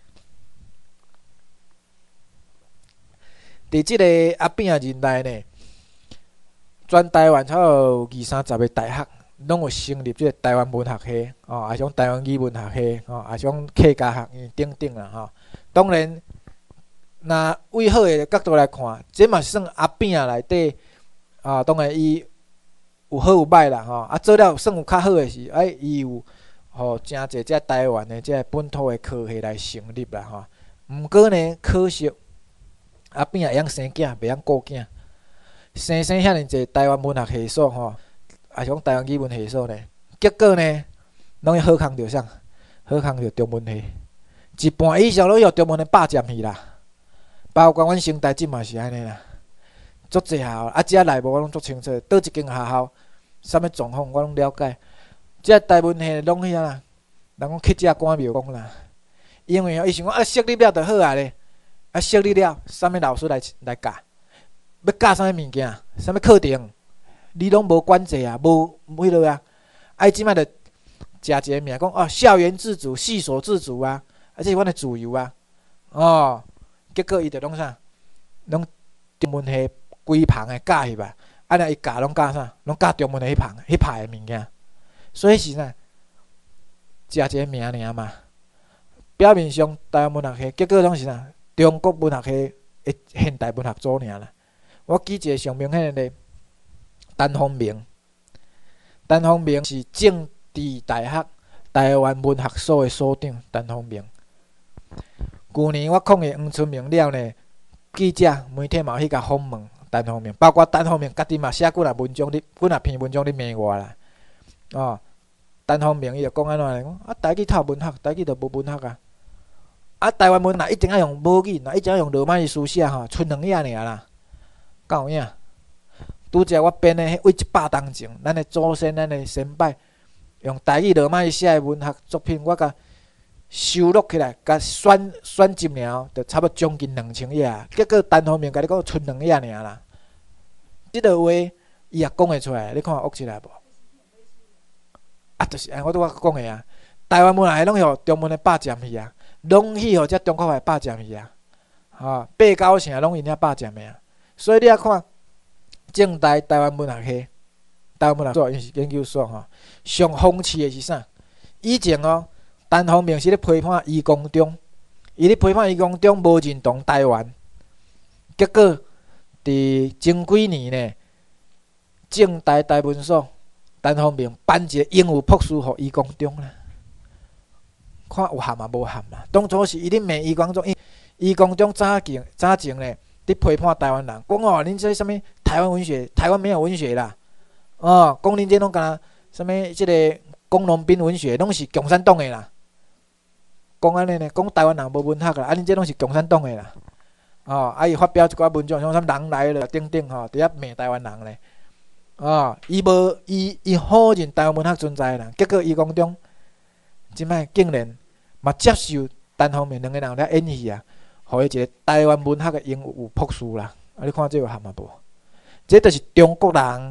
Speaker 1: 伫即个阿扁啊年代呢，全台湾差不多20-30个大学，拢有成立即个台湾文学系哦，也像台湾语文学系哦，也像客家学院等等啦吼。当然，若为好的角度来看，这嘛算阿扁啊内底啊，当然伊。有好有歹啦吼，啊做了算有较好诶是，伊有吼真侪只台湾诶只本土诶科系来成立啦吼。毋过呢，可惜阿扁会晓生囝，袂晓顾囝，生遐尼侪台湾文学系数吼，啊像台湾语文系数呢，结果呢，拢好康着啥？好康着中文系，一半以上拢用中文诶霸占去啦。包括阮成大即嘛是安尼啦。足侪学校，啊，遮内部我拢足清楚，倒一间学校，啥物状况我拢了解。遮台文系拢遐啦，人讲去遮赶庙讲啦，因为伊想讲设立了就好啊咧，啊设立了，啥物老师来教，要教啥物物件，啥物课程，你拢无管制啊，无迄落啊，啊，即摆着食一个名讲哦，校园自主、系所自主啊，啊，这是阮的自由啊，哦，结果伊着拢啥，拢中文系。规旁诶教翕啊，啊，若伊教拢教啥？拢教中文诶迄派诶物件，所以是啥？食一个名尔嘛。表面上台湾文学系，结果拢是啥？中国文学系诶现代文学组尔啦。我举一个上明显诶，陈方明。陈方明是政治大学台湾文学所诶所长，陈方明。旧年我抗议黄春明了呢，记者媒体嘛有去甲访问。单方面，包括单方面家己嘛写几若文章，几若篇文章咧骂我啦。哦，单方面伊就讲安怎咧？讲啊，台语读文学，台语就无文学啊。啊，台湾文若一定要用母语，若一定要用罗马字书写吼，剩2页尔啦，敢有影？拄则我编诶为100当前，咱诶祖先，咱诶先辈用台语罗马字写诶文学作品，我甲收录起来，甲选集了，就差不多将近2000页啊。结果单方面甲你讲剩2页尔啦。即个话伊也讲会出来，你看恶起来无？啊，就是安我拄仔讲诶啊。台湾文学拢互中文诶霸占去啊，拢去互遮中国诶霸占去啊。吼，8、9成拢因遐霸占诶啊。所以你啊看，正台台湾文学系，台湾文学所研究所吼，上讽刺诶是啥？以前哦。单方面是咧批判余光中，伊咧批判余光中无认同台湾，结果伫前几年呢，正大台文所单方面颁一个英语博士互余光中啦，看有含啊无含啊？当初是伊咧骂余光中，余光中早前呢，伫批判台湾人，讲哦，恁这啥物台湾文学，台湾没有文学啦，哦，讲恁这拢敢啥物即个工农兵文学，拢是共产党诶啦。讲安尼呢，讲台湾人无文学啦，啊，恁这拢是共产党诶啦，哦，啊，伊发表一寡文章，像啥人来了等等吼，伫遐骂台湾人咧，哦，伊否认台湾文学存在啦，结果伊讲中，即摆竟然嘛接受单方面2个人咧演戏啊，互伊一个台湾文学诶英语博士啦，啊，你看这有含啊无？这就是中国人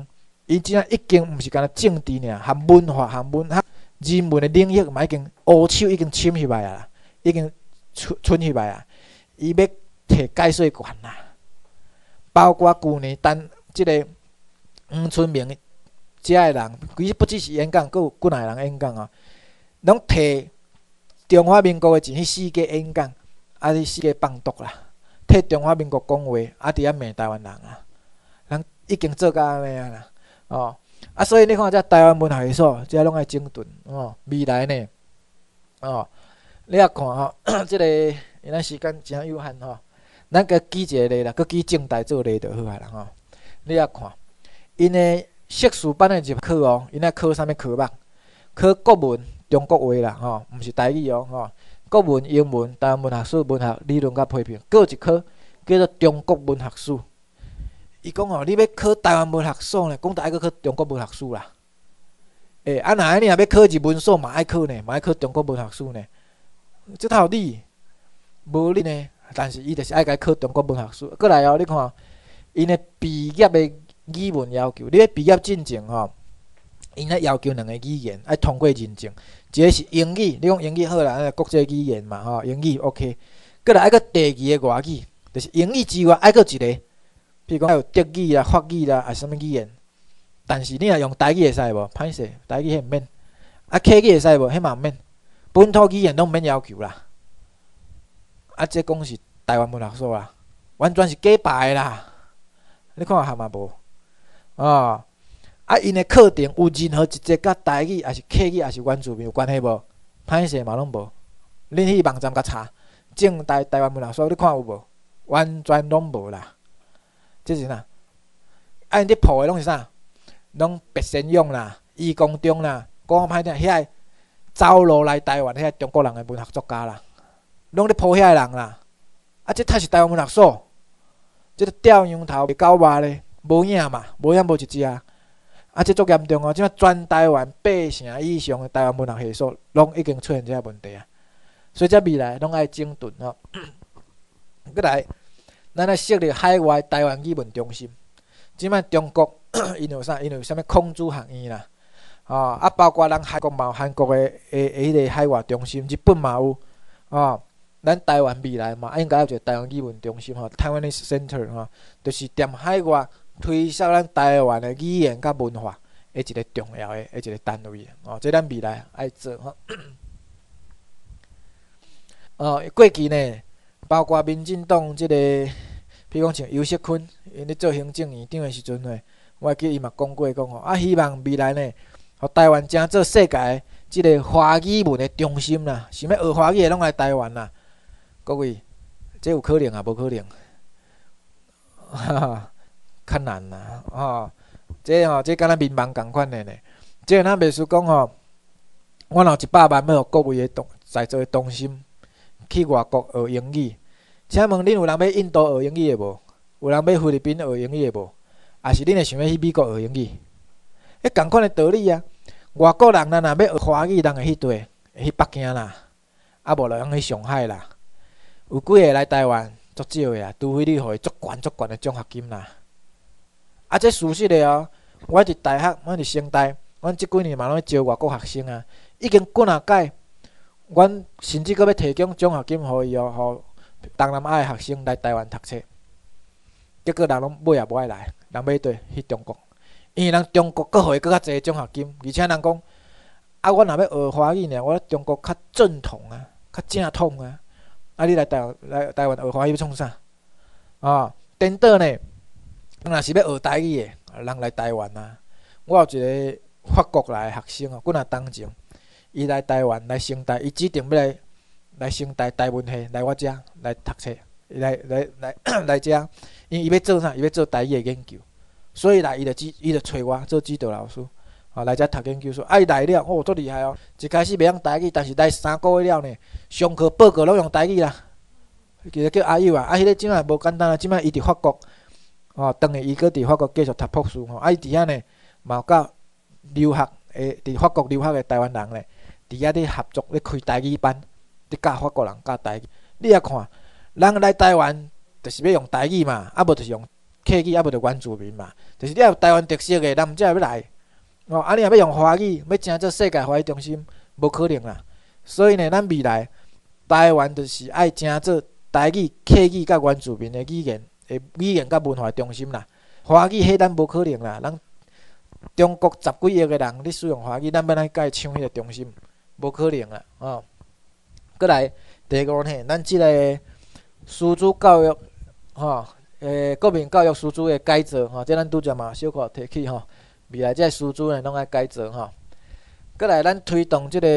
Speaker 1: 伊即已经毋是干那政治尔，含文化、含文学、人文的领域嘛，已经乌手已经侵入来啊，已经侵入来啊。伊要摕解说权啦，包括旧年即个黄春明遮个人，其实不只是演讲，佫有几若个人演讲啊，拢摕中华民国的前迄4个演讲，啊，迄4个放毒啦，替中华民国讲话，啊，伫遐骂台湾人啊，人已经做到安尼啊啦。哦，啊，所以你看，这台湾文学所，这拢爱整顿哦。未来呢，哦，你也看吼，这个因咱时间真有限吼，咱佮举一个例啦，佮举正大做例就好啊啦吼。你也看，因的硕士班的入考哦，因爱考啥物科目？考国文、中国话啦吼，毋是台语哦吼。国文、英文、台湾文学史、文学理论甲批评，佫有一科叫做中国文学史。伊讲哦，你要考台湾文学所呢，讲得爱去考中国文学史啦。啊，若安尼若要考日文所嘛爱考呢，嘛爱考中国文学史呢。即套理无理呢，但是伊就是爱甲考中国文学史。过来哦，你看，因的毕业的语文要求，你要毕业进前吼，因咧要求2个语言爱通过认证，一个是英语，你讲英语好啦，国际语言嘛吼，英语 OK。过来爱个第2个外语，就是英语之外爱个一个。譬如讲，有德语啦、法语啦，还是啥物语言？但是你若用台语会使无？歹势，台语迄毋免。啊，客语会使无？迄嘛毋免。本土语言拢毋免要求啦。啊，这讲是台湾文学所啦，完全是假扮诶啦。你看合嘛无？哦，啊，因诶课程有任何一节甲台语，还是客语，还是原住民有关系无？歹势嘛拢无。恁去网站甲查，正台湾文学所，你看有无？完全拢无啦。即是啥？啊，因伫铺诶拢是啥？拢白先勇啦、余光中啦，讲歹听，遐个走路来台湾，遐个中国人诶文学作家啦，拢咧铺遐个人啦。啊，这才是台湾文学所。即个吊羊头袂狗肉咧，无影嘛，无影无一只啊。啊，这足严重哦！即摆全台湾8成以上诶台湾文学系所，拢已经出现这个问题啊。所以这未来拢爱整顿哦。过来。咱来设立海外台湾语文中心。即摆中国因有啥？因有啥物孔子学院啦，啊，包括咱韩国嘛有韩国诶迄个海外中心，日本嘛有，咱台湾未来嘛应该有一个台湾语文中心吼 ，Taiwanese Center 吼，就是踮海外推销咱台湾诶语言甲文化诶一个重要诶一个单位哦，这咱未来爱做吼。过去呢？包括民进党即个，比如讲像尤锡坤，因咧做行政院长诶时阵呢，我记伊嘛讲过讲吼，啊希望未来呢，互台湾争做世界即个华语文诶中心啦，想要学华语诶拢来台湾啦。各位，这有可能啊？无可能，较难啦，这敢若民望共款诶呢。这咱袂输讲吼，我若100万要互各位诶在座诶同心。去外国学英语，请问恁有人要印度学英语的无？有人要菲律宾学英语的无？还是恁会想要去美国学英语？迄共款的道理啊！外国人若要学华语，人会去佗？会去北京啦，啊无就去上海啦。有几个来台湾足少的啊，除非你互伊足悬的奖学金啦。啊，这事实的哦。我伫大学，我伫成大，阮即几年嘛拢招外国学生啊，已经几若届。阮甚至阁要提供奖学金互伊哦，互东南亚诶学生来台湾读册。结果人拢尾也无爱来，人要倒去中国，因为人中国阁互伊阁较济奖学金，而且人讲啊，我若要学华语呢，我中国较正统啊，较正统啊。啊，你来台湾学华语要创啥？颠倒呢？若是要学台语诶，人来台湾啊。我有一个法国来诶学生哦，几若当前。伊来台湾来成大，伊指定要来成大台文系来我遮来读册，来遮，因为伊要做啥？伊要做台语的研究，所以来伊就找我做指导老师，来遮读研究所。伊来了，足厉害哦！一开始袂晓台语，但是来3个月了呢，上课报告拢用台语啦。其实叫阿友啊，迄个即摆无简单啊，即摆伊伫法国，当下伊搁伫法国继续读博士伊伫遐呢，嘛有甲留学伫法国留学的台湾人呢。伫遐咧合作咧开台语班，咧教法国人教台语。你也看，人来台湾就是要用台语嘛，啊无就是用客语，啊无着原住民嘛，就是你要有台湾特色的，人才会要来。啊，你若要用华语，要真做世界华语中心，无可能啦。所以呢，咱未来台湾就是爱真做台语、客语甲原住民的语言甲文化中心啦。华语迄咱无可能啦，咱中国10几亿个人，你使用华语，咱要来甲伊抢迄个中心，无可能啦。过来第五呢，咱即个师资教育，国民教育师资的改造，即咱拄则嘛小可提起未来这师资呢，拢爱改造过来，咱推动即个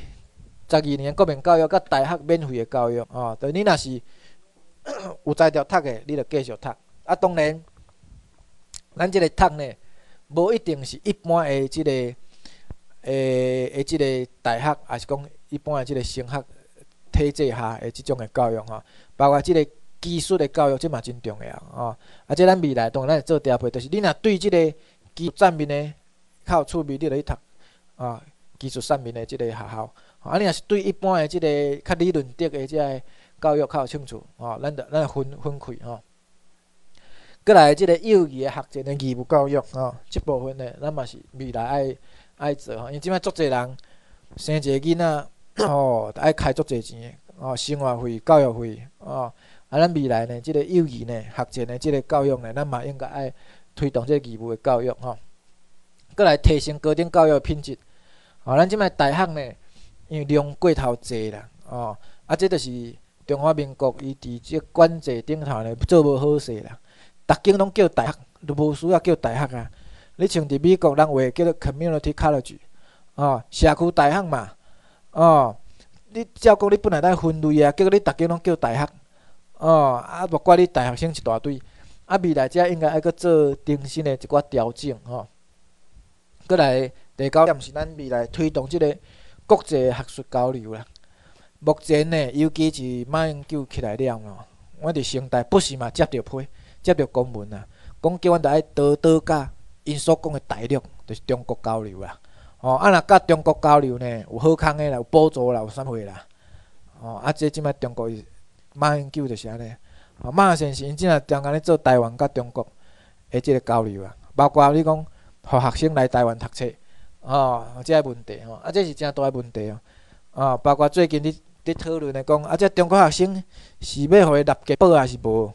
Speaker 1: 12年国民教育甲大学免费的教育就你若是有才调读的，你就继续读。当然，咱即个读呢，无一定是一般的即个即个大学，还是讲一般的即个升学体制下的即种的教育包括即个技术的教育，这嘛真重要即咱未来当然会做调配，就是你若对即个技术上面的较有趣味，你就去读技术上面的即个学校。你若是对一般的即个较理论的即个教育较有兴趣咱就分开过来，即个幼儿的学前的义务教育即部分呢，咱嘛是未来爱做因为即摆足侪人生一个囡仔爱开足侪钱生活费、教育费咱未来呢，即个幼儿呢学前的即个教育呢，咱嘛应该爱推动即个义务的教育过来提升高等教育的品质咱即摆大学呢，因为量过头济啦这就是中华民国伊伫即个管制顶头呢做无好势啦。逐间拢叫大学，都无需要叫大学啊。你像伫美国，人话叫做 community college，社区大学嘛，你照讲你本来咱分类啊，结果你逐间拢叫大学，无怪你大学生一大堆，未来遮应该爱搁做重新的一寡调整过来第9点是咱未来推动即个国际学术交流啦。目前呢，尤其是马英九起来了阮伫成大不时嘛接着批。接到公文讲叫阮着爱多甲因所讲的大陆，就是中国交流啦。若甲中国交流呢，有好康的啦，有补助啦，有啥货啦。这即摆中国马英九就是安尼。马先生因真正中间咧做台湾甲中国的即个交流包括你讲，互学生来台湾读册这个问题这是真大的问题包括最近伫讨论的讲这中国学生是要互伊纳健保还是无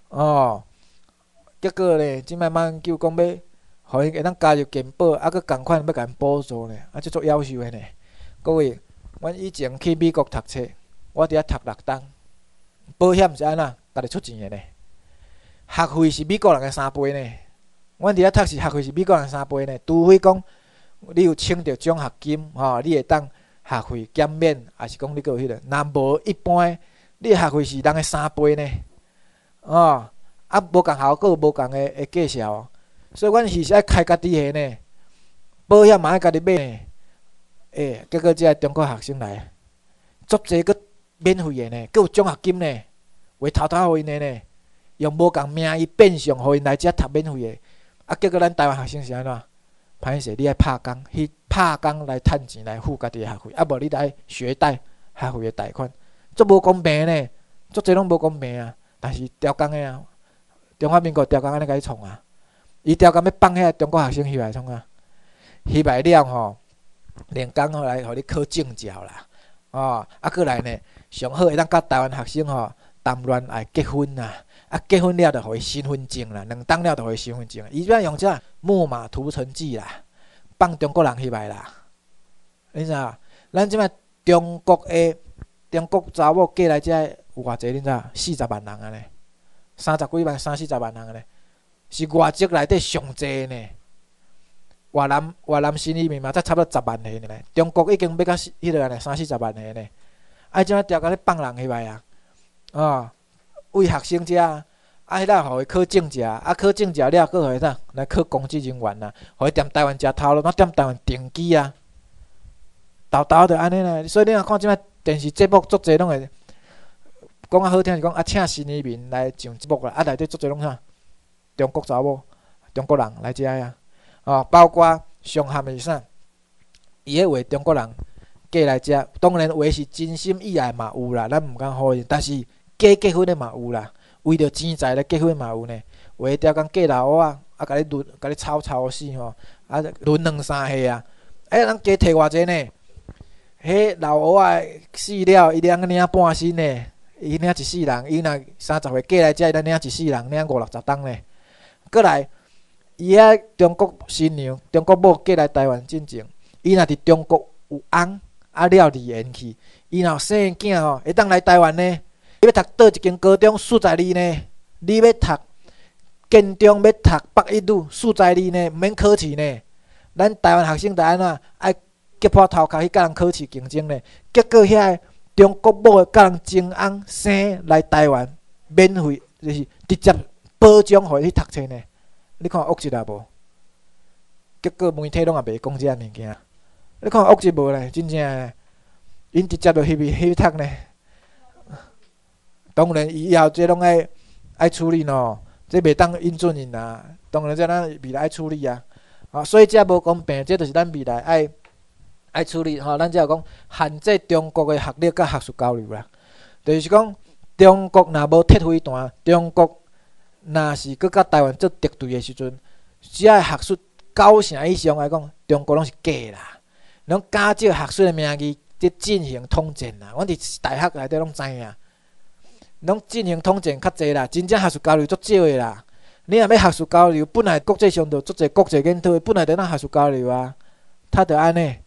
Speaker 1: 结果呢，即摆马英九讲要，互因会当加入健保，佫共款要甲因补助呢，这足夭寿的呢。各位，阮以前去美国读册，我伫遐读6档，保险是安怎，家己出钱的呢？学费是美国人的3倍呢。阮伫遐读是学费是美国人3倍呢，除非讲你有请着奖学金你会当学费减免，还是讲你有迄个，若无一般你学费是人的3倍呢。无共效果，无共的计数所以阮是爱开家己的呢，保险嘛爱家己买呢。结果这中国学生来，足济佫免费的呢，佫有奖学金呢，为偷互因的呢，用无共名义变相互因来遮读免费的。结果咱台湾学生是安怎？歹势，你爱拍工，去拍工来趁钱来付家己的学费，无你就爱学贷学费的贷款，足无公平呢，足济拢无公平但是调工的中华民国调工安尼甲伊创伊调工要放遐中国学生翕来创翕来了连工来互你考证照啦过来呢，上好会当甲台湾学生谈恋爱结婚结婚了就互伊身份证啦，2档了就互伊身份证伊要用这木马屠城记啦，放中国人翕来啦，你知影？咱即摆中国查某嫁来遮有偌济？你知影？40万人呢，30几万、30-40万人呢，是外籍内底上济呢。越南新移民嘛，才差不多10万个呢。中国已经要到迄落呢，30-40万个呢。即摆调到咧放人翕来为学生遮迄个互伊考证照，考证照了，佫互伊啥来考公职人员互伊踮台湾食头路，踮台湾定居豆就安尼啦。所以你若看即摆电视节目，足济拢会讲好听是讲请新移民来上节目啦，内底足济拢啥中国查某、中国人来遮包括上含的是啥？伊迄话中国人嫁来遮，当然话是真心意爱嘛有啦，咱毋敢否认。但是假结婚的嘛有啦， 为着钱财咧结婚嘛有呢，有诶条工嫁老乌啊，甲你轮，甲你吵死吼，啊轮2、3下啊，人加摕偌济呢？迄老乌啊死了，伊领半身呢，伊领一世人，伊若30岁嫁来遮，伊领一世人，领50、60档呢。过来，伊中国新娘、中国某嫁来台湾进前，伊若伫中国有翁，了离缘去，伊若生囝吼，会当来台湾呢？你要读倒一间高中，42呢？你要读建中，要读北一女，42呢？毋免考试呢？咱台湾学生着安怎爱结破头壳去甲人考试竞争呢？结果遐中国某甲人争翁生来台湾，免费就是直接保障互伊去读册呢？你看恶质啊无？结果媒体拢也袂讲遮物件。你看恶质无咧？真正诶，因直接就去读呢。当然，以后这拢爱处理喏，这袂当应准因啦。当然，这咱未来爱处理啊。所以这无公平，这就是咱未来爱处理吼。咱才有讲限制中国的学历甲学术交流啦。就是讲，中国若无撤飞弹，中国若是搁甲台湾做敌对的时阵，只要学术90%以上来讲，中国拢是假啦。拢假借学术的名义在进行统战啦。阮伫大学内底拢知影。拢进行统战较济啦，真正学术交流足少的啦。你若要学术交流，本来国际上就足济国际研讨会，本来就咱学术交流啊，他着安尼，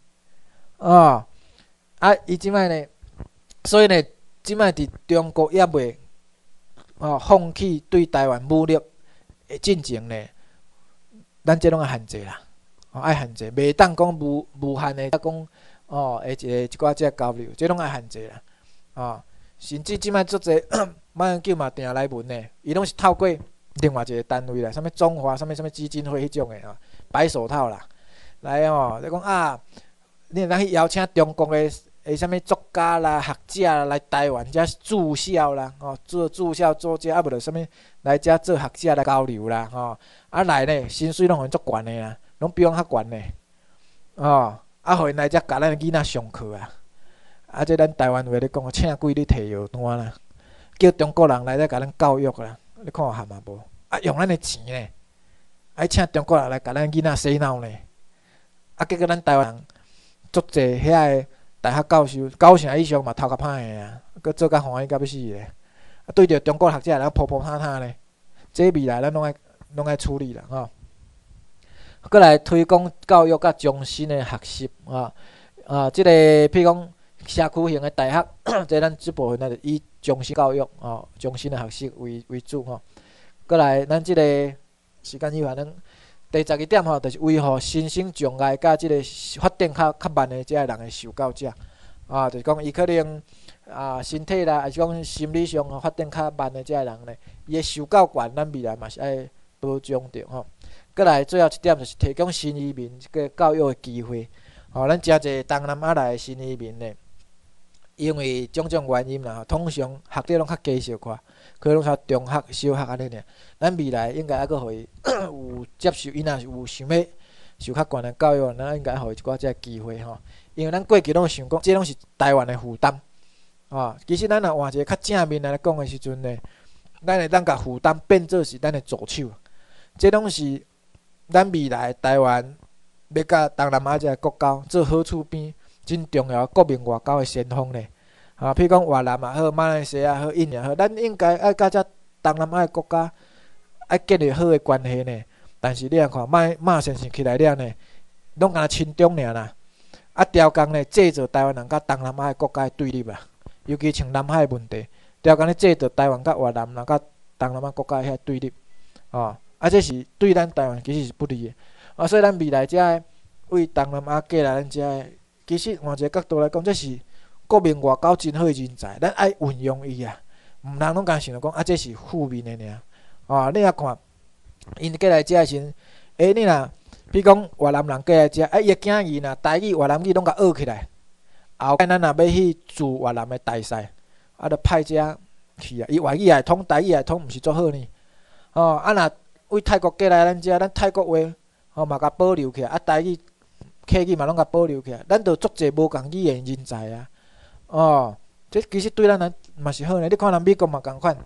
Speaker 1: 伊即摆呢，所以呢，即摆伫中国也未放弃对台湾武力的进程呢，咱这拢爱限制啦，爱限制，袂当讲无限的讲一寡只交流，这拢爱限制啦，甚至即摆足济马英九嘛定来问呢，伊拢是透过另外一个单位啦，啥物中华啥物基金会迄种的白手套啦，来你讲你若去邀请中国的啥物作家啦、学者啦来台湾遮驻校啦，做驻校做遮，无就啥物来遮做学者来交流啦，来呢薪水拢很足悬的啦，拢比阮较悬的，互因来遮教咱囡仔上课啊。这咱台湾话咧讲，请鬼你摕药单啦，叫中国人来咧甲咱教育啦，你看有含啊无？用咱的钱呢，请中国人来甲咱囡仔洗脑呢，结果咱台湾人足济遐个大学教授90%以上嘛头壳歹的啊，佮做甲欢喜甲要死咧，对着中国学者来扑扑探探咧，这未来咱拢爱处理啦吼。佮来推广教育甲终身的学习即个譬如讲。社区型的大学，即咱即部分呢，就以终身教育终身的学习为主吼。过来，咱即个时间有限，咱第12点吼，就是维护身心障碍甲即个发展较慢的即个人的受教者就是讲伊可能身体啦，还是讲心理上发展较慢的即个人呢，伊的受教权咱未来嘛是爱保障着吼。过来，最后一点就是提供新移民即个教育的机会咱诚济东南亚来的新移民呢。因为种种原因啦，通常学历拢较低小可，可能拢较中学、小学安尼尔。咱未来应该还阁互伊有接受，伊若是有想要受较悬的教育，咱应该互伊一寡即个机会吼。因为咱过去拢想讲，这拢是台湾的负担其实咱若换一个较正面来讲的时阵呢，咱会当甲负担变做是咱的助手。这拢是咱未来台湾要甲东南亚即个国家做好处边。真重要国民外交的先锋呢，譬如讲越南也好，马来西亚好，印尼也好，咱应该爱甲遮东南亚的国家爱建立好的关系呢。但是你来看，马先生起来了呢，拢敢若亲中尔啦，条工呢制造台湾人甲东南亚的国家的对立啊，尤其像南海的问题，条工咧制造台湾甲越南人甲东南亚国家遐对立这是对咱台湾其实是不利的所以咱未来遮为东南亚过来咱遮。其实换一个角度来讲，这是国民外交真好的人才，咱爱运用伊毋通拢敢想着讲这是负面的尔你也看，因过来遮时，你若比如讲越南人过来遮，伊个囝儿若台语、越南语拢甲学起来，后摆咱若要去驻越南的大使，着派遮去伊越语也会通，台语也会通，毋是足好呢若为泰国过来咱遮，咱泰国话嘛甲保留起来，台语。客语嘛拢甲保留起来，咱着足济无共语的人才这其实对咱嘛是好呢。你看人美国嘛共款，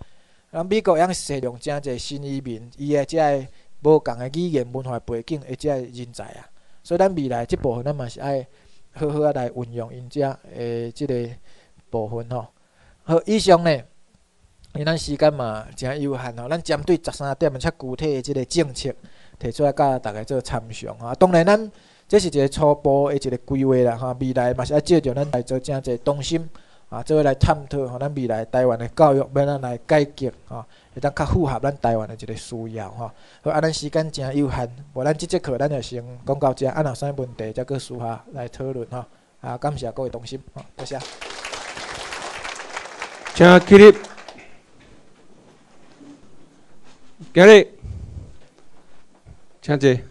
Speaker 1: 咱美国会使用真侪新移民，伊的即个无共的语言文化背景的即个人才啊，所以咱未来即部分咱嘛是爱好好来运用因遮的即个部分吼。好，以上呢，因咱时间嘛诚有限吼，咱针对13点较具体的即个政策提出来，甲大家做参详吼。当然，咱这是一个初步的一个规划啦吼，未来嘛是爱借着咱来做真侪动心啊，做来探讨吼，咱未来台湾的教育要咱来改革吼，会当较符合咱台湾的一个需要吼。好，咱时间诚有限，无咱即节课咱就先讲到遮，若有啥问题再搁私下来讨论吼。啊，感谢各位同心吼，多谢。
Speaker 2: 请起立，今日请坐。